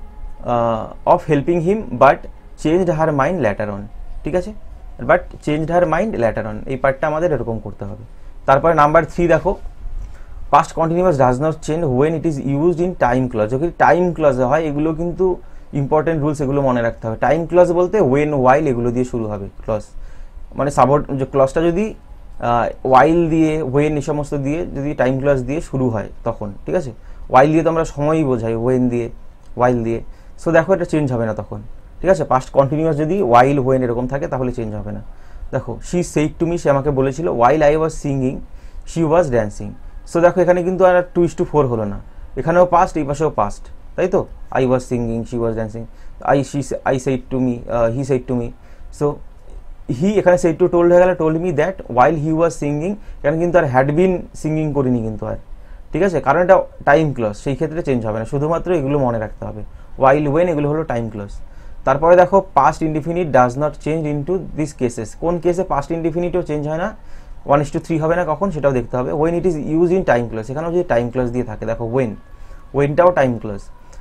of helping him, but changed her mind later on, ঠিক আছে। But changed her mind later on, এই পার্টটা আমাদের এরকম করতে হবে। তারপরে নাম্বার থ্রি দেখো, past continuous does not change when it is used in time clause. যদি টাইম ক্লজে হয়, এগুলো কিন্তু ইম্পর্টেন্ট রুলস, এগুলো মনে রাখতে হবে। টাইম ক্লজ বলতে ওয়েন, ওয়াইল এগুলো দিয়ে শুরু হবে ক্লজ, মানে সাবর্ড যে ক্লজটা যদি ওয়াইল দিয়ে, ওয়েন এই সমস্ত দিয়ে, যদি টাইম ক্লজ দিয়ে শুরু হয় তখন, ঠিক আছে। ওয়াইল দিয়ে তো আমরা সময়ই বোঝাই, ওয়েন দিয়ে, ওয়াইল দিয়ে। সো দেখো এটা চেঞ্জ হবে না তখন, ঠিক আছে। পাস্ট কন্টিনিউয়াস যদি ওয়াইল, ওয়েন এরকম থাকে তাহলে চেঞ্জ হবে না। দেখো শি সেইড টু মি, সে আমাকে বলেছিল, while I was singing she was dancing. So দেখো এখানে কিন্তু আর টু ইস টু ফোর হলো না, এখানেও পাস্ট, এই পাশেও পাস্ট, তাই তো। I was singing, she was dancing, I she I said to me, he said to me. So he এখানে সেইড টু টোল্ড হয়ে গেল, told me that while he was singing, এখানে কিন্তু আর হ্যাড বিন সিঙ্গিং করিনি কিন্তু আর, ঠিক আছে, কারণ এটা টাইম ক্লজ, সেই ক্ষেত্রে চেঞ্জ হবে না, শুধুমাত্র এগুলো মনে রাখতে হবে, ওয়াইল, ওয়েন এগুলো হলো টাইম ক্লজ। তারপরে দেখো past indefinite does not change into this cases, কোন কেসে পাস্ট ইনডিফিনিটও চেঞ্জ হয় না, ওয়ান ইস টু থ্রি হবে না কখন, সেটাও দেখতে হবে। When it is use in time clause, এখানেও যদি টাইম ক্লজ দিয়ে থাকে, দেখো ওয়েন, ওয়েনটাও time clause.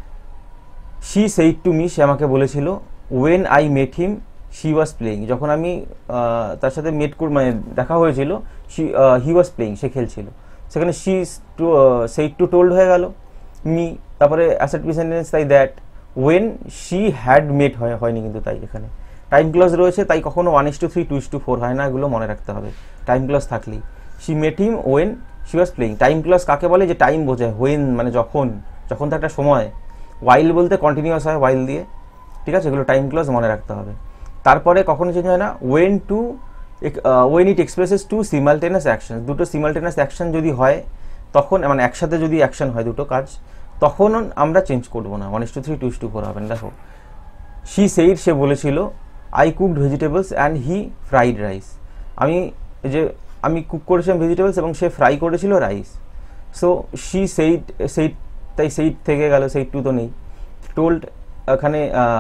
She said to me, সে আমাকে বলেছিল, when I met him she was playing, যখন আমি তার সাথে মেট কর মানে দেখা হয়েছিল, শি হি ওয়াজ প্লেয়িং, সে খেলছিল, সেখানে she to said to told হয়ে গেল মি, তারপরে অ্যাসার্টিভ সেন্টেন্স তাই that, when she had met হয়, হয়নি কিন্তু, তাই এখানে টাইম ক্লজ রয়েছে, তাই কখনো one is two three, two is to four হয় না, এগুলো মনে রাখতে হবে টাইম ক্লজ থাকলেই। She met him when she was playing, time clause কাকে বলে, যে টাইম বোঝায়, ওয়েন মানে যখন, যখন তো একটা সময়, ওয়াইল বলতে কন্টিনিউয়াস হয় ওয়াইল দিয়ে, ঠিক আছে, এগুলো টাইম ক্লজ মনে রাখতে হবে। তারপরে কখনো চেঞ্জ হয় না, when to when it expresses two simultaneous action, দুটো সিমালটেনিয়াস অ্যাকশন যদি হয় তখন, মানে একসাথে যদি অ্যাকশন হয় দুটো কাজ, তখন আমরা চেঞ্জ করবো না, one is two three, two is to four হবে না। দেখো শি সেইড, সে বলেছিল, I cooked vegetables and he fried rice, আমি যে আমি কুক করেছিলাম ভেজিটেবলস এবং সে ফ্রাই করেছিল rice. So she said, said তাই সেইড থেকে গেল, সেইড টু তো নেই, টোল্ড এখানে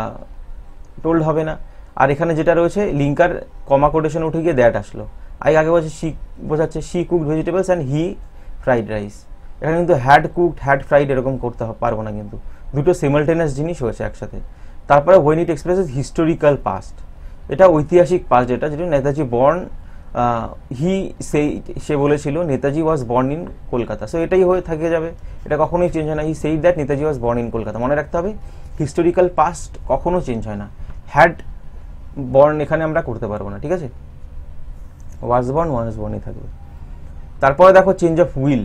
টোল্ড হবে না, আর এখানে যেটা রয়েছে লিঙ্কার কমা কোটেশন উঠে গিয়ে দ্যাট আসলো, আই আগে বলছে শি বোঝাচ্ছে, she cooked vegetables and he fried rice, এখানে কিন্তু হ্যাড কুকড, হ্যাড ফ্রাইড এরকম করতে পারবো না, কিন্তু দুটো সিমালটেনিয়াস জিনিস হয়েছে একসাথে। তারপরে when it expresses historical past, এটা ঐতিহাসিক পাস্ট, যেটা যেটা নেতাজি বর্ন, হি সেই, সে বলেছিল Netaji was born in Kolkata, so এটাই হয়ে থাকে যাবে, এটা কখনোই চেঞ্জ হয় না। He said that Netaji was born in Kolkata, মনে রাখতে হবে হিস্টোরিক্যাল পাস্ট কখনো চেঞ্জ হয় না, হ্যাড বর্ন এখানে আমরা করতে পারবো না, ঠিক আছে, ওয়াজ বর্ন ওয়াজ বর্নই থাকবে। তারপরে দেখো change of will,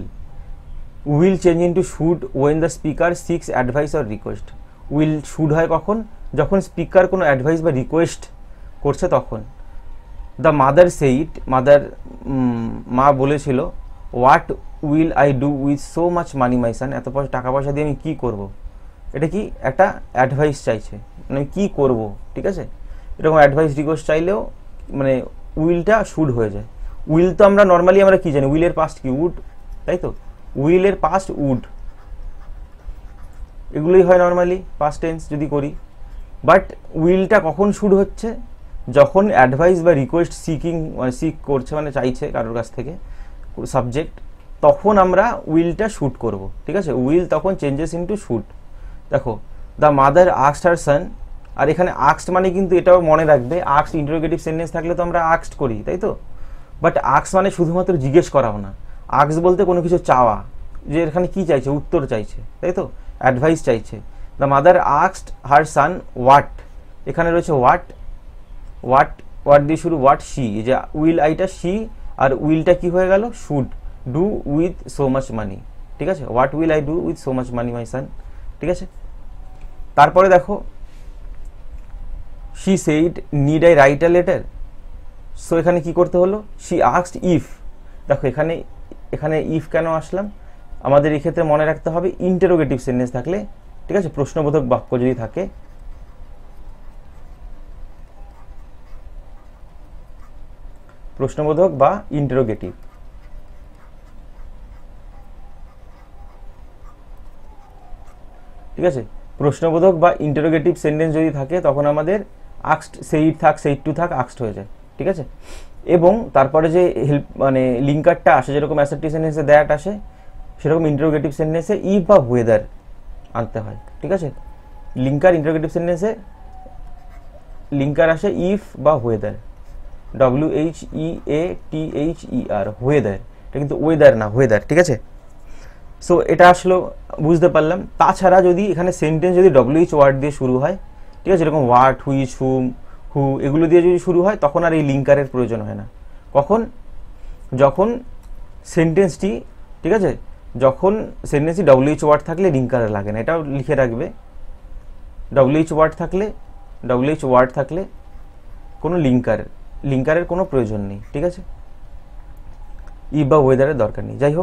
will change into should when the speaker seeks advice or request, will should হয় কখন, যখন স্পিকার কোনো অ্যাডভাইস বা রিকোয়েস্ট করছে তখন। দ্য মাদার সেইড, মাদার মা বলেছিল, what will I do with so much money my son, এত টাকা পয়সা দিয়ে আমি কী করবো, এটা কি একটা অ্যাডভাইস চাইছে, মানে কী করবো, ঠিক আছে, এরকম অ্যাডভাইস রিকোয়েস্ট চাইলেও মানে উইলটা শুড হয়ে যায়। উইল তো আমরা নর্মালি আমরা কি জানি, উইলের পাস্ট কি, উড, তাই তো, উইলের পাস্ট উড, এগুলোই হয় নর্মালি পাস্ট টেন্স যদি করি। বাট উইলটা কখন শুড হচ্ছে, যখন অ্যাডভাইস বা রিকোয়েস্ট সিকিং, মানে সিক করছে, মানে চাইছে কারোর কাছ থেকে সাবজেক্ট, তখন আমরা উইলটা শুড করব, ঠিক আছে, উইল তখন চেঞ্জেস ইনটু শুড। দেখো the mother asked her son, আর এখানে আস্কড মানে কিন্তু এটাও মনে রাখবে, আস্কড ইন্টারোগেটিভ সেন্টেন্স থাকলে তো আমরা আস্কড করি, তাই তো, বাট আস্কড মানে শুধুমাত্র জিজ্ঞেস করাও না, আস্কড বলতে কোনো কিছু চাওয়া, যে এখানে কি চাইছে, উত্তর চাইছে, তাই তো, অ্যাডভাইস চাইছে। The mother asked her son what, এখানে রয়েছে হোয়াট, হোয়াট ওয়াট দিয়ে শুরু, হোয়াট শি, যে উইল আইটা শি আর উইলটা কি হয়ে গেল, should do with so much money, ঠিক আছে, what will I do with so much money my son, ঠিক আছে। তারপরে দেখো she said need I write a letter, so এখানে কি করতে হলো, শি আস্কড ইফ, দেখো এখানে এখানে ইফ কেন আসলাম, আমাদের এই ক্ষেত্রে মনে রাখতে হবে ইন্টারোগেটিভ সেন্টেন্স থাকলে, ঠিক আছে, প্রশ্নবোধক বাক্য যদি থাকে, প্রশ্নবোধক বা ইন্টারোগেটিভ, ঠিক আছে, প্রশ্নবোধক বা ইন্টারোগেটিভ সেন্টেন্স যদি থাকে তখন আমাদের আক্সড সেইড থাক সেইড টু থাক আক্সড হয়ে যায়, ঠিক আছে। এবং তারপরে যে হেল্প মানে লিঙ্কারটা আসে, যেরকম অ্যাসার্টিভ সেন্টেন্সে দ্যাট আসে, সেরকম ইন্টারোগেটিভ সেন্টেন্সে ইফ বা ওয়েদার আনতে হয়, ঠিক আছে। লিঙ্কার ইন্টারোগেটিভ সেন্টেন্সে লিঙ্কার আসে ইফ বা whether, W H E A T H E R, whether, এটা কিন্তু ওয়েদার না, ওয়েদার, ঠিক আছে। সো এটা আসলো বুঝতে পারলাম। তাছাড়া যদি এখানে সেন্টেন্স যদি ডব্লিউএইচ ওয়ার্ড দিয়ে শুরু হয়, ঠিক আছে, এরকম হোয়াট, হুইচ, হুম, হু, এগুলো দিয়ে যদি শুরু হয় তখন আর এই লিঙ্কারের প্রয়োজন হয় না। কখন, যখন সেন্টেন্সটি, ঠিক আছে, যখন সেন্টেন্সটি ডব্লিউএইচ ওয়ার্ড থাকলে লিঙ্কার লাগে না, এটাও লিখে রাখবে। ডব্লিউএইচ ওয়ার্ড থাকলে ডব্লিউএইচ ওয়ার্ড থাকলে কোনো লিঙ্কার লিঙ্কারের কোনো প্রয়োজন নেই, ঠিক আছে, ই বা ওয়েদারের দরকার নেই। যাই হোক,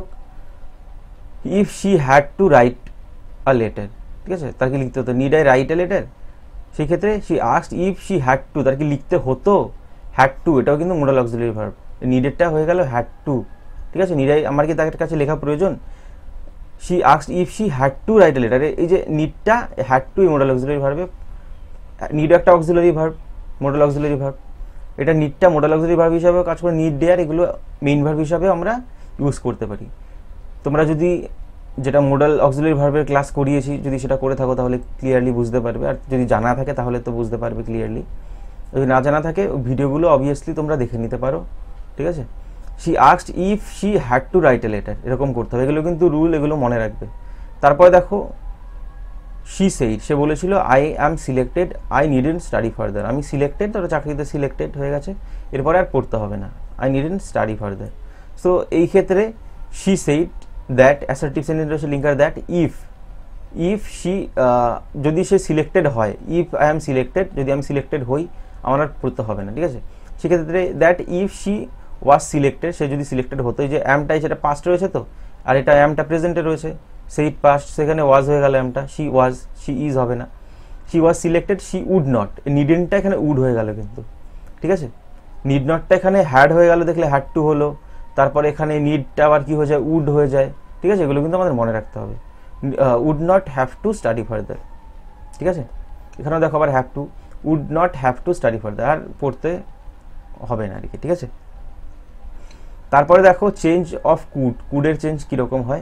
if she had to write a letter, ঠিক আছে, তার কি লিখতে হতো, need I write a letter, সেই ক্ষেত্রে she asked if she had to, তার কি লিখতে হতো, হ্যাড টু, এটাও কিন্তু মোডাল অক্সিলারি ভার্ব, নিডেডটা হয়ে গেল হ্যাড টু, ঠিক আছে, নিড আই আমার কি তার কাছে লেখা প্রয়োজন, she asked if she had to write a letter, এই যে নিডটা হ্যাড টু এই মোডাল অক্সিলারি ভার্বে, নিড একটা auxiliary verb, modal auxiliary verb, এটা নিডটা মোডাল অক্সিলারি ভার্ব হিসাবে কাজ করে, নিড ডেয়ার এগুলো মেইন ভার্ব হিসাবে আমরা ইউজ করতে পারি। তোমরা যদি যেটা মোডাল অক্সিলারি ভার্বের ক্লাস করিয়েছি যদি সেটা করে থাকো তাহলে ক্লিয়ারলি বুঝতে পারবে, আর যদি জানা থাকে তাহলে তো বুঝতে পারবে ক্লিয়ারলি, যদি না জানা থাকে ভিডিওগুলো অবভিয়াসলি তোমরা দেখে নিতে পারো, ঠিক আছে। She asked if she had to write a letter, এরকম করতে হবে, এগুলো কিন্তু রুল, এগুলো মনে রাখবে। তারপরে দেখো শি সেইড, সে বলেছিল I am selected I needn't study further, আমি সিলেক্টেড, ধরো চাকরিতে সিলেক্টেড হয়ে গেছে, এরপরে আর পড়তে হবে না, I needn't study further. So এই ক্ষেত্রে she said that, assertive sentence রয়েছে linker that, if if she, যদি সে সিলেক্টেড হয়, ইফ আই অ্যাম সিলেক্টেড, যদি আমি সিলেক্টেড হই আমার আর পড়তে হবে না, ঠিক আছে। সেক্ষেত্রে that if she was selected, সে যদি সিলেক্টেড হতো, এই যে অ্যামটাই সেটা পাস্ট রয়েছে তো, আর এটা অ্যামটা প্রেজেন্টে রয়েছে, সেই পাস্ট, সেখানে ওয়াজ হয়ে গেল অ্যামটা, শি ওয়াজ, শি ইজ হবে না, she was selected, she would not, নিডেন্টটা এখানে উড হয়ে গেল কিন্তু, ঠিক আছে, নিড নটটা এখানে হ্যাড হয়ে গেল, দেখলে হ্যাড টু হলো, তারপরে এখানে নিডটা আবার কি হয়ে যায়, উড হয়ে যায়, ঠিক আছে, এগুলো কিন্তু আমাদের মনে রাখতে হবে, would not have to study further, ঠিক আছে, এখানেও দেখো আবার have to, would not have to study further, আর পড়তে হবে না আর কি, ঠিক আছে। তারপরে দেখো চেঞ্জ অফ কুড, কুডের চেঞ্জ কীরকম হয়,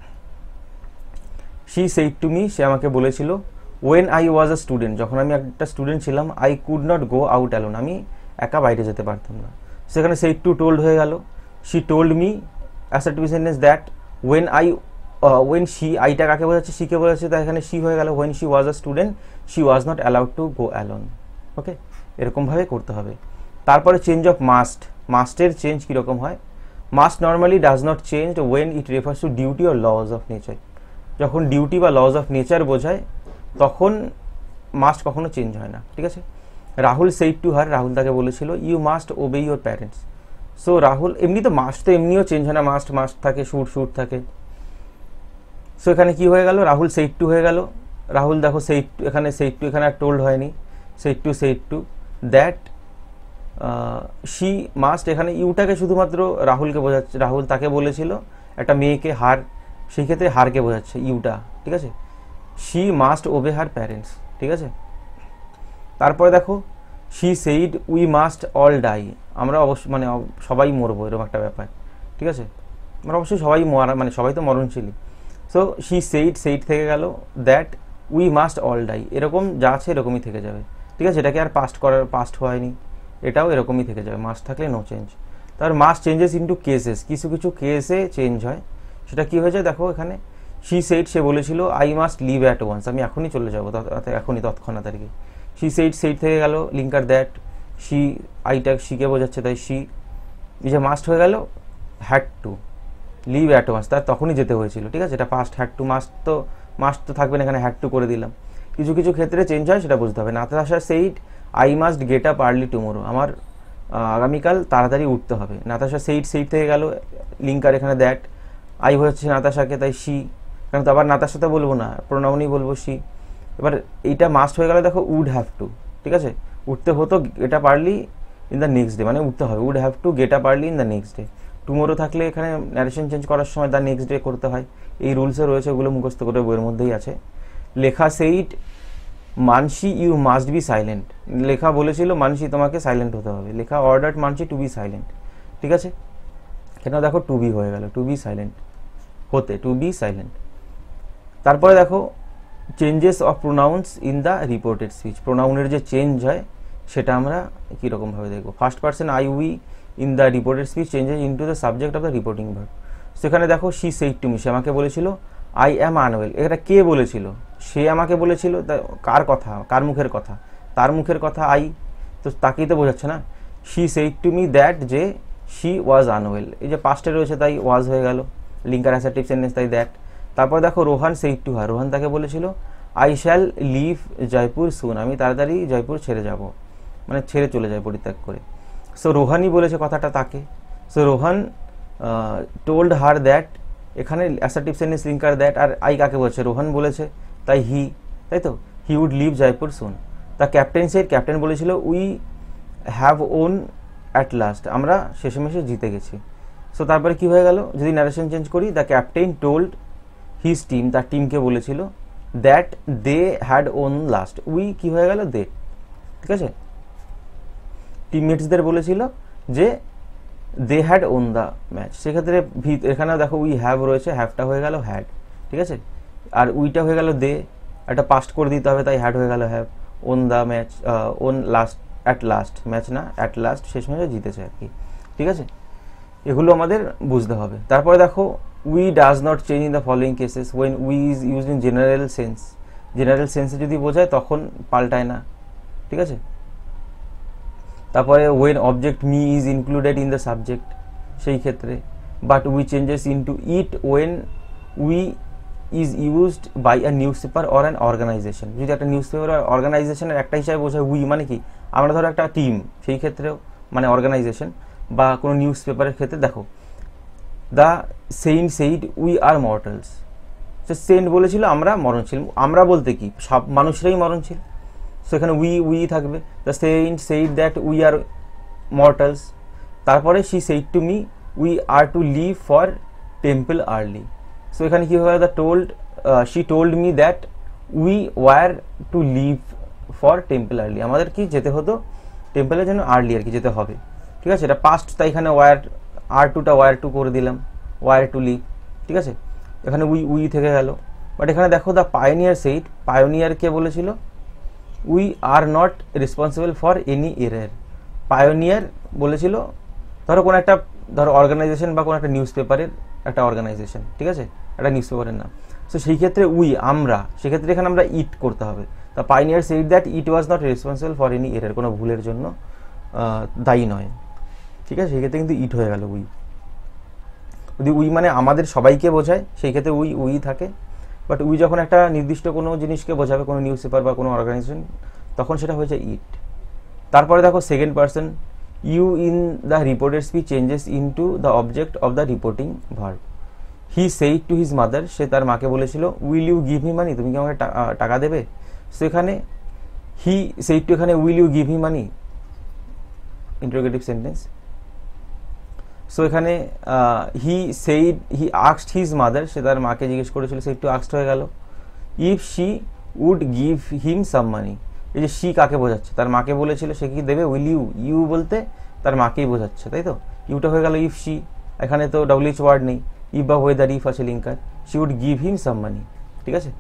শি সেইড টু মি, সে আমাকে বলেছিল, when I was a student, যখন আমি একটা স্টুডেন্ট ছিলাম, I could not go out alone, আমি একা বাইরে যেতে পারতাম না, সেখানে সেইড টু টোল্ড হয়ে গেল, she told me, assertive sentence that, when I when she, আইটা কাকে বোঝাচ্ছে, শিকে বোঝাচ্ছে, তাই এখানে শি হয়ে গেল, when she was a student she was not allowed to go alone, okay, এরকমভাবে করতে হবে। তারপরে চেঞ্জ অফ মাস্ট, মাস্টের চেঞ্জ কীরকম হয়, must normally does not change when it refers to duty or laws of nature, যখন ডিউটি বা লজ অফ নেচার বোঝায় তখন মাস্ট কখনো চেঞ্জ হয় না, ঠিক আছে। Rahul said to her, Rahul তাকে বলেছিল, you must obey your parents, so Rahul, এমনি তো মাস্ট তো এমনিও চেঞ্জ হয় না, মাস্ট মাস্ট থাকে, শুট শুট থাকে, সো এখানে কি হয়ে গেল, রাহুল সেইড টু হয়ে গেল, রাহুল দেখো সেইড টু, এখানে সেইড টু, এখানে আর টোল্ড হয়নি, said to said to that she must, এখানে ইউটাকে শুধুমাত্র রাহুলকে বোঝাচ্ছে, রাহুল তাকে বলেছিল একটা মেয়েকে হার, সেই ক্ষেত্রে হারকে বোঝাচ্ছে ইউটা, ঠিক আছে, she must obey her parents, ঠিক আছে। তারপরে দেখো she said we must all die, আমরা অবশ্য মানে সবাই মরবো, এরকম একটা ব্যাপার, ঠিক আছে, আমরা অবশ্যই সবাই মরা, মানে সবাই তো মরণশীলই, সো শি সেইড, সেইড থেকে গেল, that we must all die, এরকম যা আছে এরকমই থেকে যাবে, ঠিক আছে, এটাকে আর পাস্ট করার, পাস্ট হয়নি, এটাও এরকমই থেকে যাবে, মাস্ট থাকলে নো চেঞ্জ। তার মাস্ট চেঞ্জেস ইনটু কেসেস, কিছু কিছু কেসে চেঞ্জ হয়, সেটা কি হয়ে যায় দেখো এখানে, শি সেইড, সে বলেছিল, I must leave at once, আমি এখনই চলে যাবো, এখনই তৎক্ষণাৎ আর কি, শি সেইড, সেইড থেকে গেল লিঙ্কার দ্যাট, শি, আইটা শিকে বোঝাচ্ছে তাই শি, এই যে মাস্ট হয়ে গেল had to leave at once, তার তখনই যেতে হয়েছিল, ঠিক আছে, এটা পাস্ট, হ্যাড টু, মাস্ট তো মাস্ট তো থাকবে না, এখানে হ্যাড টু করে দিলাম। কিছু কিছু ক্ষেত্রে চেঞ্জ হয়, সেটা বুঝতে হবে। Natasha said I must get up early tomorrow, আমার আগামীকাল তাড়াতাড়ি উঠতে হবে। নাতাশা সেইড, সেইড থেকে গেল লিঙ্কার এখানে দ্যাট, আই হচ্ছে নাতাশাকে, তাই শি, কারণ তো আবার নাতাশাতে বলবো না, প্রোনাউনই বলবো শি। এবার এইটা মাস্ট হয়ে গেল, দেখো উড হ্যাভ টু, ঠিক আছে, উঠতে হতো get up early in the next day, মানে উঠতে হবে, would have to get up early in the next day. Tomorrow থাকলে এখানে ন্যারেশন চেঞ্জ করার সময় দ্য নেক্সট ডে করতে হয়। এই রুলসে রয়েছে, ওগুলো মুখস্থ করে বইয়ের মধ্যেই আছে। লেখা সেইট মানসি ইউ মাস্ট বি সাইলেন্ট, লেখা বলেছিল মানসি তোমাকে সাইলেন্ট হতে হবে। লেখা অর্ডার মানসি টু বি সাইলেন্ট, ঠিক আছে, কেন দেখো টু বি হয়ে গেল, টু বি সাইলেন্ট হতে, টু বি সাইলেন্ট। তারপরে দেখো changes of pronouns in the reported speech, প্রোনাউনের যে চেঞ্জ হয় সেটা আমরা কীরকমভাবে দেখবো। First person I we in the reported speech changes into the subject of the reporting verb. সেখানে দেখো শি সেইড টু মি, সে আমাকে বলেছিল আই অ্যাম আনওয়েল, এটা কে বলেছিল, সে আমাকে বলেছিল, কার কথা, কার মুখের কথা, তার মুখের কথা আই, তো তাকেই তো বোঝাচ্ছে না। She said to me that, যে শি ওয়াজ আনওয়েল, এই যে পাস্টে রয়েছে তাই ওয়াজ হয়ে গেল, লিঙ্কার অ্যাসার্টিভ সেন্টেন্স, তাই দ্যাট। তারপর দেখো Rohan said to her, Rohan তাকে বলেছিল I shall leave Jaipur soon, আমি তাড়াতাড়ি জয়পুর ছেড়ে যাব, মানে ছেড়ে চলে যায় পরিত্যাগ করে। সো রোহানই বলেছে কথাটা তাকে। So Rohan told her that, এখানে অ্যাসার্টিভ সেন্টেন্স লিঙ্কার দ্যাট, আর আই কাকে বলছে, রোহান বলেছে, তাই হি, তাই তো, he would leave Jaipur soon. The captain said, captain বলেছিল we have won at last, আমরা শেষমেশে জিতে গেছি। সো তারপরে কি হয়ে গেল, যদি ন্যারেশন চেঞ্জ করি, the captain told his team, তার টিমকে বলেছিল that they had won last, we কি হয়ে গেল দে, ঠিক আছে, টিমমেটসদের বলেছিল যে they had won the match. সেক্ষেত্রে এখানেও দেখো উই হ্যাভ রয়েছে, হ্যাভটা হয়ে গেল হ্যাড, ঠিক আছে, আর উইটা হয়ে গেল দে, একটা পাস্ট করে দিতে হবে, তাই হ্যাড হয়ে গেল have, won the match, won last, at last, match না অ্যাট লাস্ট, শেষ ম্যাচে জিতেছে আর কি, ঠিক আছে, এগুলো আমাদের বুঝতে হবে। তারপরে দেখো we does not change in the following cases when we is use in general sense, general সেন্সে যদি বোঝায় তখন পাল্টায় না, ঠিক আছে। তারপরে when object me is included in the subject, সেই ক্ষেত্রে, but we changes into it when we is used by a newspaper or an organization, যদি একটা নিউজ পেপার আর অর্গানাইজেশনের একটা হিসাবে বোঝায় উই, মানে কি আমরা ধরো একটা টিম, সেই ক্ষেত্রেও মানে অর্গানাইজেশন, বা কোনো নিউজ পেপারের ক্ষেত্রে দেখো the saint said we are mortals, সে সেন্ট বলেছিল আমরা মরণশীল, আমরা বলতে কি সব মানুষরাই মরণশীল, সেখানে উই উই থাকবে। The saint said that we are mortals. তারপরে she said to me we are to leave for temple early, so এখানে কী হবে, the told she told me that we were to leave for temple early, আমাদের কি যেতে হতো টেম্পলের জন্য আর্লি আর কি যেতে হবে, ঠিক আছে, এটা পাস্ট, তাই এখানে ওয়ার আর টুটা ওয়ার টু করে দিলাম, ওয়ার টু লিভ, ঠিক আছে, এখানে উই উই থেকে গেল। বাট এখানে দেখো দ্য পায়োনিয়ার সেইড, পায়োনিয়ার কে বলেছিল we are not responsible for any error, pioneer বলেছিল ধরো কোনো একটা ধরো অর্গানাইজেশন বা কোনো একটা নিউজ পেপারের একটা অর্গানাইজেশন, ঠিক আছে, একটা নিউজ পেপারের নাম, সো সেই ক্ষেত্রে উই আমরা, সেক্ষেত্রে এখানে আমরা ইট করতে হবে। The pioneer said that it was not responsible for any error, কোনো ভুলের জন্য দায়ী নয়, ঠিক আছে, সেই ক্ষেত্রে কিন্তু ইট হয়ে গেল উই। যদি উই মানে আমাদের সবাইকে বোঝায় সেই ক্ষেত্রে উই উই থাকে, বাট উই যখন একটা নির্দিষ্ট কোনো জিনিসকে বোঝাবে, কোনো নিউজ পেপার বা কোনো অর্গানাইজেশন, তখন সেটা হয়ে যায় ইট। তারপরে দেখো second person you in the reported speech changes into the object of the reporting verb. He said to his mother, সে তার মাকে বলেছিল will you give he money, তুমি কি আমাকে টাকা দেবে, সো এখানে হি সেইড টু, এখানে will you give he money, interrogative sentence. So এখানে he said he asked his mother, সে তার মাকে জিজ্ঞেস করেছিল, সে একটু আস্কড হয়ে গেল। If she would give him some money, এই যে শি কাকে বোঝাচ্ছে, তার মাকে বলেছিল, সে কি দেবে, উইল ইউ, ইউ বলতে তার মাকেই বোঝাচ্ছে, তাই তো, ইউটা হয়ে গেল ইফ শি, এখানে তো ডব্লিউএইচ ওয়ার্ড নেই, ইফ বা ওয়েদার ইফ আছে linker, she would give him some money, ঠিক আছে,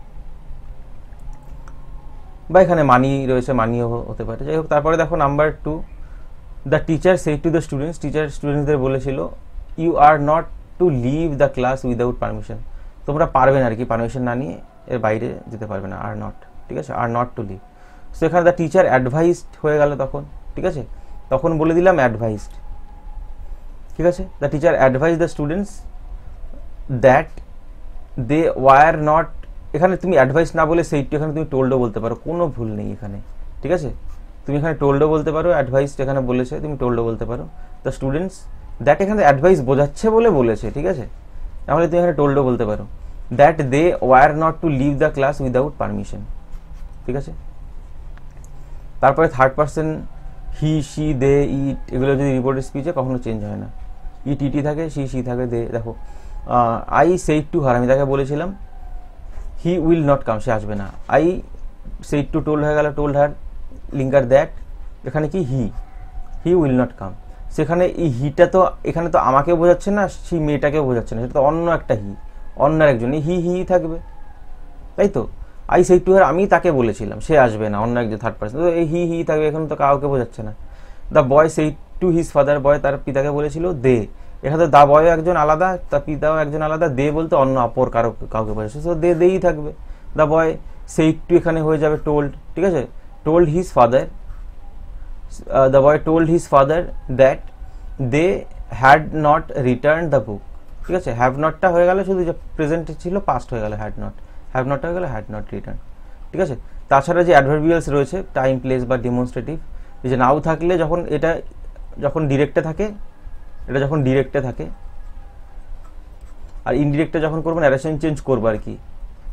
বা এখানে মানি রয়েছে, মানিও হতে পারে, যাই হোক। তারপরে দেখো number two, the teacher said to the students, teacher স্টুডেন্টসদের বলেছিল you are not to leave the class without permission, তোমরা পারবে না আর কি পারমিশন না নিয়ে এর বাইরে যেতে পারবে না, আর নট, ঠিক আছে, are not to leave. So এখানে দ্য টিচার অ্যাডভাইসড হয়ে গেল তখন, ঠিক আছে, তখন বলে দিলাম অ্যাডভাইসড, ঠিক আছে। The teacher advise the students that they were not, এখানে তুমি অ্যাডভাইস না বলে সেইটু এখানে তুমি টোল্ডও বলতে পারো, কোনো ভুল নেই এখানে, ঠিক আছে। তুমি এখানে টোল্ডও বলতে পারো, অ্যাডভাইস এখানে বলেছে তুমি টোল্ডও বলতে পারো। দ্য স্টুডেন্টস দ্যাট এখানে অ্যাডভাইস বোঝাচ্ছে বলে বলেছে, ঠিক আছে, তাহলে তুমি এখানে টোল্ডও বলতে পারো। That they were not to leave the class without permission, ঠিক আছে। তারপরে third person he she they it, এগুলো যদি রিপোর্টেড স্পিচে কখনো চেঞ্জ হয় না। ইট ইটি থাকে, সি সি থাকে, দে, দেখো আই সেইড টু হার, আমি তাকে বলেছিলাম হি উইল নট কাম, সে আসবে না। আই সেইড টু টোল্ড হয়ে গেল টোল্ড হার, লিঙ্কার দ্যাট, এখানে কি হি, হি উইল নট কাম, সেখানে এই হিটা তো এখানে তো আমাকেও বোঝাচ্ছে না, সেই মেয়েটাকেও বোঝাচ্ছে না, সেটা তো অন্য একটা হি, অন্য একজন, হি হি থাকবে, তাই তো। আই সেইড টু হার, আমি তাকে বলেছিলাম সে আসবে না, অন্য একজন থার্ড পার্সন, তো এই হি হি থাকবে, এখানে তো কাউকে বোঝাচ্ছে না। The boy said to his father, boy তার পিতাকে বলেছিল দে, এখানে দা বয় একজন আলাদা, তার পিতাও একজন আলাদা, দে বলতে অন্য অপর কারো কাউকে বোঝাচ্ছে, সো দে দেই থাকবে। দ্য বয় সেইড টু এখানে হয়ে যাবে টোল্ড, ঠিক আছে, told his father, the boy told his father that they had not return the book, ঠিক আছে। হ্যাভ নটটা হয়ে গেল, শুধু যে প্রেজেন্ট ছিল পাস্ট হয়ে গেল, হ্যাড নট, হ্যাভ নট হয়ে গেল হ্যাড নট রিটার্ন, ঠিক আছে। তাছাড়া যে অ্যাডভার্বিয়ালস রয়েছে টাইম, প্লেস বা ডেমনস্ট্রেটিভ, যে নাও থাকলে যখন এটা যখন ডিরেক্টে থাকে, এটা যখন ডিরেক্টে থাকে, আর ইনডিরেক্টে যখন করবো ন্যারেশন চেঞ্জ করবো আর কি,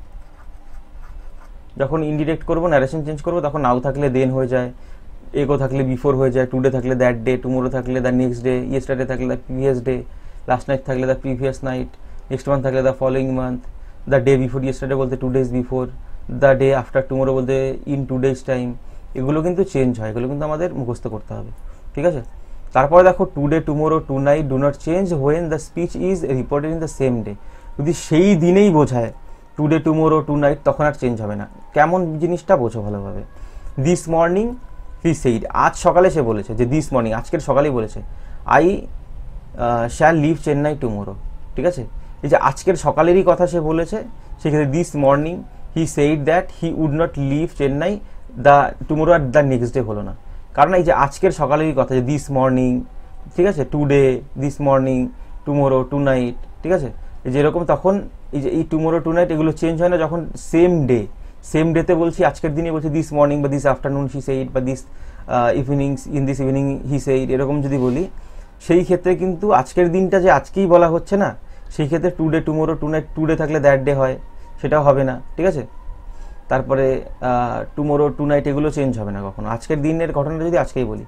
যখন ইনডিরেক্ট করবো ন্যারেশন চেঞ্জ করবো তখন নাও থাকলে দেন হয়ে যায়, এগো থাকলে বিফোর হয়ে যায়, টুডে থাকলে দ্যাট ডে, টুমোরো থাকলে দ্য নেক্সট ডে, ইয়েস্টারডে থাকলে the previous day, last night থাকলে the previous night, next month থাকলে the following month, the day before yesterday বলতে two days before, the day after tomorrow বলতে ইন টু ডেজ টাইম, এগুলো কিন্তু চেঞ্জ হয়, এগুলো কিন্তু আমাদের মুখস্থ করতে হবে, ঠিক আছে। তারপরে দেখো today, tomorrow, tonight do not change when the speech is reported in the same day, যদি সেই দিনেই বোঝায় টুডে, টুমোরো, টু নাইট, তখন আর চেঞ্জ হবে না। কেমন জিনিসটা বোঝো ভালোভাবে, দিস মর্নিং হি সেইড, আজ সকালে সে বলেছে, যে দিস মর্নিং আজকের সকালেই বলেছে, I shall leave Chennai tomorrow, ঠিক আছে। এই যে আজকের সকালেরই কথা সে বলেছে, সেক্ষেত্রে this morning he said that he would not leave Chennai the tomorrow, আর দ্য নেক্সট ডে হলো না, কারণ এই যে আজকের সকালেরই কথা, যে দিস মর্নিং, ঠিক আছে, today, this morning, tomorrow, tonight, ঠিক আছে, যেরকম তখন এই যে এই টুমোরো, টু নাইট এগুলো চেঞ্জ হয় না যখন সেম ডে, সেম ডেতে বলছি, আজকের দিনে বলছি দিস মর্নিং বা দিস আফটারনুন হি সেইড বা this evening, in this evening he said, এরকম যদি বলি, সেই ক্ষেত্রে কিন্তু আজকের দিনটা যে আজকেই বলা হচ্ছে না, সেই ক্ষেত্রে today, tomorrow, tonight, today থাকলে দ্যাট ডে হয়, সেটাও হবে না, ঠিক আছে। তারপরে টুমোরো, টু নাইট এগুলো চেঞ্জ হবে না কখনো। আজকের দিনের ঘটনাটা যদি আজকেই বলি,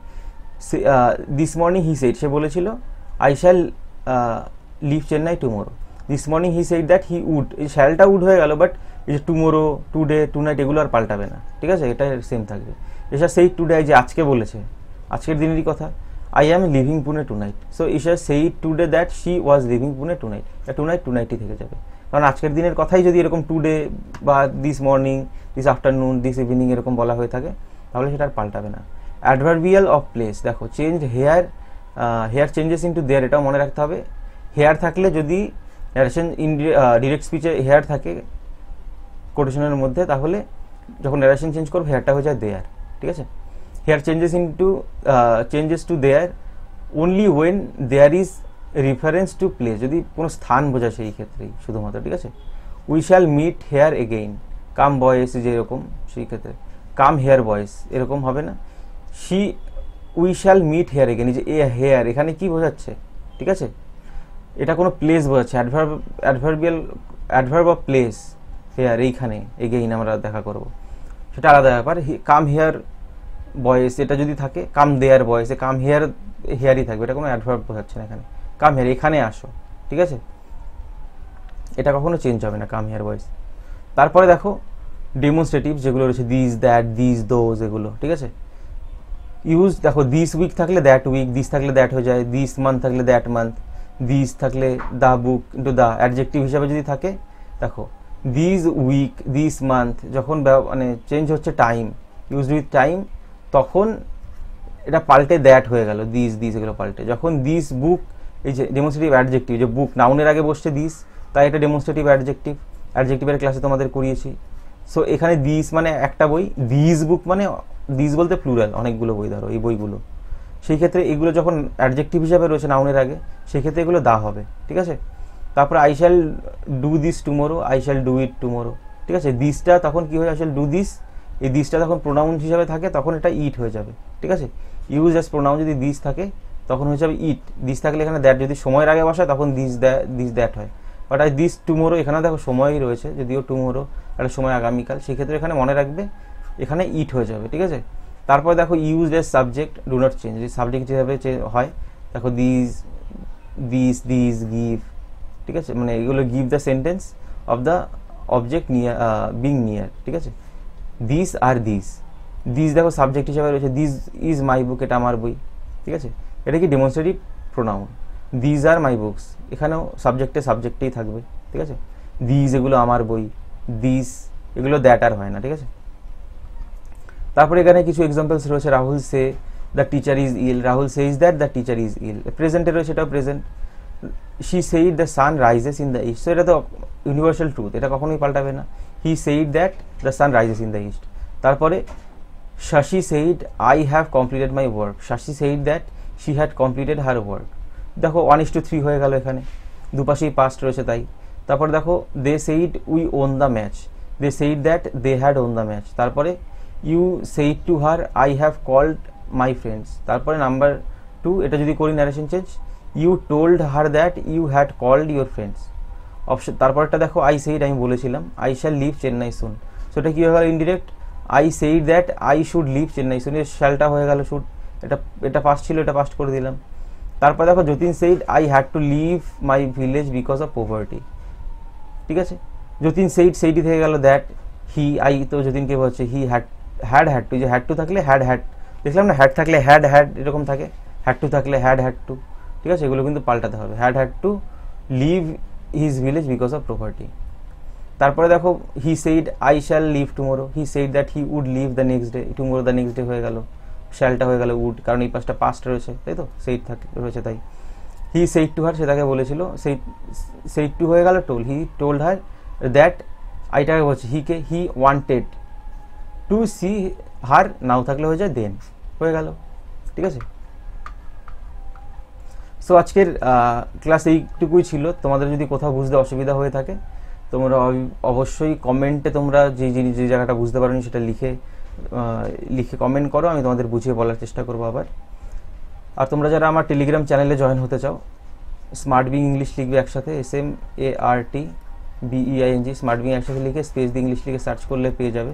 দিস মর্নিং হি সেইড, সে বলেছিল I shall leave Chennai tomorrow, this morning he said that he would, এই শ্যালটা উড হয়ে গেল, বাট এই যে টুমোরো, টুডে, টু নাইট এগুলো আর পাল্টাবে না, ঠিক আছে, এটা সেম থাকবে। এসা সেইড টুডে, যে আজকে বলেছে, আজকের দিনেরই কথা, I am living Pune tonight, so Isha said today that she was living Pune tonight, tonight টু নাইটই থেকে যাবে, কারণ আজকের দিনের কথাই যদি এরকম টুডে বা this morning, this afternoon, this evening এরকম বলা হয়ে থাকে, তাহলে সেটা আর পাল্টাবে না। অ্যাডভার্বিয়াল অফ প্লেস, দেখো change here, here changes into there, এটাও মনে রাখতে হবে। হেয়ার থাকলে যদি ন্যারেশন ইন ডিরেক্ট স্পিচে হেয়ার থাকে কোটেশনের মধ্যে, তাহলে যখন ন্যারেশন চেঞ্জ করবো হেয়ারটা হয়ে যায় দেয়ার, ঠিক আছে। Here changes into changes to there only when there is reference to place, যদি কোনো স্থান বোঝায় সেই ক্ষেত্রেই শুধুমাত্র, ঠিক আছে। We shall meet here again, come boys যেরকম, সেই ক্ষেত্রে কাম হেয়ার বয়েস এরকম হবে না। She we shall meet here again, এই যে এ হেয়ার এখানে কি বোঝাচ্ছে, ঠিক আছে, এটা কোনো প্লেস বোঝাচ্ছে, adverb, adverbial adverb of place, here এইখানে এগেইন আমরা দেখা করব, সেটা আলাদা ব্যাপার। কাম হেয়ার বয়েস এটা যদি থাকে, কাম দেয়ার বয়েসে কাম হেয়ার, হেয়ারই থাকবে, এটা কোনো অ্যাডভার্ব বোঝাচ্ছে না এখানে, কাম হেয়ার এখানে আসো, ঠিক আছে, এটা কখনো চেঞ্জ হবে না, কাম হেয়ার বয়েস। তারপরে দেখো ডেমনস্ট্রেটিভ যেগুলো রয়েছে, দিস, দ্যাট, দিস, দোজ, এগুলো, ঠিক আছে। ইউজ দেখো দিস উইক থাকলে দ্যাট উইক, দিস থাকলে দ্যাট হয়ে যায়, দিস মান্থ থাকলে দ্যাট মান্থ, দিস থাকলে the book into the, adjective হিসাবে যদি থাকে, দেখো দিস উইক, দিস মান্থ যখন মানে চেঞ্জ হচ্ছে টাইম, ইউজড উইথ টাইম, তখন এটা পাল্টে দ্যাট হয়ে গেল, দিস, দিস এগুলো পাল্টে। যখন দিস বুক, এই যে ডেমনস্ট্রেটিভ অ্যাডজেক্টিভ, যে বুক নাউনের আগে বসছে দিস, তাই এটা ডেমনস্ট্রেটিভ অ্যাডজেক্টিভ, অ্যাডজেক্টিভের ক্লাসে তোমাদের করিয়েছি। সো এখানে দিস মানে একটা বই, দিস বুক মানে দিস বলতে প্লুরাল, অনেকগুলো বই, ধরো এই বইগুলো, সেই ক্ষেত্রে এগুলো যখন অ্যাডজেক্টিভ হিসাবে রয়েছে নাউনের আগে, সেই ক্ষেত্রে এগুলো দা হবে, ঠিক আছে। তারপর I shall do this tomorrow, I shall do it tomorrow, ঠিক আছে। দিসটা তখন কী হয়, আই শ্যাল ডু দিস, এই দিসটা তখন প্রোনাউন হিসাবে থাকে, তখন এটা ইট হয়ে যাবে, ঠিক আছে। ইউজ অ্যাজ প্রোনাউন যদি দিস থাকে তখন হয়ে যাবে ইট, দিস থাকলে এখানে দ্যাট যদি সময়ের আগে বসায় তখন দিস দ্যাট দিস দ্যাট হয়। বাট আই দিস টুমোরো, এখানে দেখো সময়ই রয়েছে, যদিও টুমোরো একটা সময় আগামীকাল, সেক্ষেত্রে এখানে মনে রাখবে এখানে ইট হয়ে যাবে, ঠিক আছে। তারপর দেখো use as subject do not change, যদি সাবজেক্ট যেভাবে হয় দেখো দিস দিস দিস গিভ, ঠিক আছে, মানে এগুলো give the sentence of the object near being near, ঠিক আছে। দিস আর দিস, দিস দেখো সাবজেক্ট হিসাবে রয়েছে, দিস ইজ মাই বুক, এটা আমার বই, ঠিক আছে। এটা কি ডেমনস্ট্রেটিভ প্রোনাউন। দিস আর মাই বুকস, এখানেও সাবজেক্টে সাবজেক্টেই থাকবে, ঠিক আছে। দিস এগুলো আমার বই, দিস এগুলো দ্যাট আর হয় না, ঠিক আছে। তারপরে এখানে কিছু এক্সাম্পলস রয়েছে, Rahul say the teacher is ill, Rahul says that the teacher is ill, প্রেজেন্টে রয়েছে, এটাও present. She said the sun rises in the east, so এটা তো ইউনিভার্সাল ট্রুথ, এটা কখনোই পাল্টাবে না। He said that the sun rises in the east. তারপরে Shashi said I have completed my work, Shashi said that she had completed her work. দেখো ওয়ান ইস টু থ্রি হয়ে গেল, এখানে দুপাশেই পাস্ট রয়েছে তাই। তারপরে দেখো they said we won the match, they said that they had won the match. তারপরে you said to her I have called my friends. তারপরে নাম্বার টু, এটা যদি করি narration change, you told her that you had called your friends. Option তারপরটা দেখো আই সেইড, আমি বলেছিলাম I shall leave Chennai soon, so এটা কী হয়ে গেল indirect, I said that I should leave Chennai soon, এর শ্যালটা হয়ে গেল শুড, এটা এটা পাস্ট ছিল, এটা পাস্ট করে দিলাম। তারপর দেখো Jatin said I had to leave my village because of poverty, ঠিক আছে। যতীন সেইড, সেইটি থেকে গেল দ্যাট, হি আই তো যতীনকে বলছে, he had had had to, যে হ্যাড টু থাকলে হ্যাড হ্যাড, দেখলাম না হ্যাড থাকলে হ্যাড হ্যাড এরকম থাকে, হ্যাড টু থাকলে হ্যাড হ্যাড টু, ঠিক আছে। এগুলো কিন্তু পাল্টাতে হবে, had had to leave his village because of property. তারপরে দেখো he said I shall leave tomorrow, he said that he would leave the next day, tomorrow the next day হয়ে গেল, শ্যালটা হয়ে গেল উড, কারণ এই পাঁচটা পাস্ট রয়েছে, তাই তো, সেইড থাকে রয়েছে তাই। হি সেইড টু হার, সে তাকে বলেছিল, সেই সেইড টু হয়ে গেল told, he told her that, আইটাকে বলছে হিকে, he wanted to see her, now থাকলে হয়ে যায় দেন, হয়ে গেল, ঠিক আছে। সো আজকের ক্লাস এইটুকুই ছিল। তোমাদের যদি কোথাও বুঝতে অসুবিধা হয়ে থাকে তোমরা অবশ্যই কমেন্টে তোমরা যে জিনিস যে জায়গাটা বুঝতে পারোনি সেটা লিখে লিখে কমেন্ট করো, আমি তোমাদের বুঝিয়ে বলার চেষ্টা করবো আবার। আর তোমরা যারা আমার টেলিগ্রাম চ্যানেলে জয়েন হতে চাও, স্মার্ট বিং ইংলিশ লিখবে একসাথে, S M A R T B E I N G, smart being একসাথে লিখে স্পেস দিয়ে ইংলিশ লিখে সার্চ করলে পেয়ে যাবে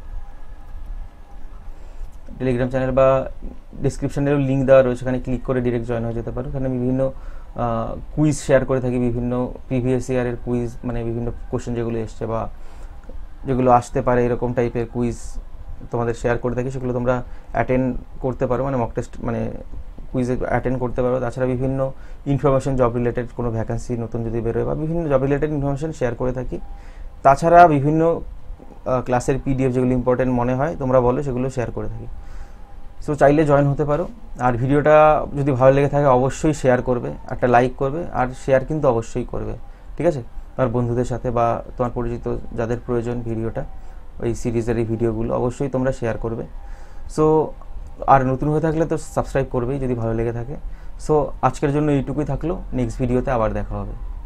টেলিগ্রাম চ্যানেল, বা ডিসক্রিপশানেরও লিঙ্ক দেওয়া রয়েছে, ওখানে ক্লিক করে ডিরেক্ট জয়েন হয়ে যেতে পারো। এখানে আমি বিভিন্ন কুইজ শেয়ার করে থাকি, বিভিন্ন প্রিভিয়াস ইয়ারের কুইজ, মানে বিভিন্ন কোশ্চেন যেগুলো এসছে বা যেগুলো আসতে পারে এরকম টাইপের কুইজ তোমাদের শেয়ার করে থাকি, সেগুলো তোমরা অ্যাটেন্ড করতে পারো, মানে মক টেস্ট মানে কুইজে অ্যাটেন্ড করতে পারো। তাছাড়া বিভিন্ন ইনফরমেশন জব রিলেটেড কোনো ভ্যাকেন্সি নতুন যদি বেরোয় বা বিভিন্ন জব রিলেটেড ইনফরমেশন শেয়ার করে থাকি। তাছাড়া বিভিন্ন ক্লাসের পিডিএফ যেগুলো ইম্পর্টেন্ট মনে হয় তোমরা বলো, সেগুলো শেয়ার করে থাকি। সো চাইলে জয়েন হতে পারো। আর ভিডিওটা যদি ভালো লেগে থাকে অবশ্যই শেয়ার করবে, একটা লাইক করবে, আর শেয়ার কিন্তু অবশ্যই করবে, ঠিক আছে, তোমার বন্ধুদের সাথে বা তোমার পরিচিত যাদের প্রয়োজন ভিডিওটা, ওই সিরিজের এই ভিডিওগুলো অবশ্যই তোমরা শেয়ার করবে। সো আর নতুন হয়ে থাকলে তো সাবস্ক্রাইব করবেই যদি ভালো লেগে থাকে। সো আজকের জন্য এইটুকুই থাকলো, নেক্সট ভিডিওতে আবার দেখা হবে।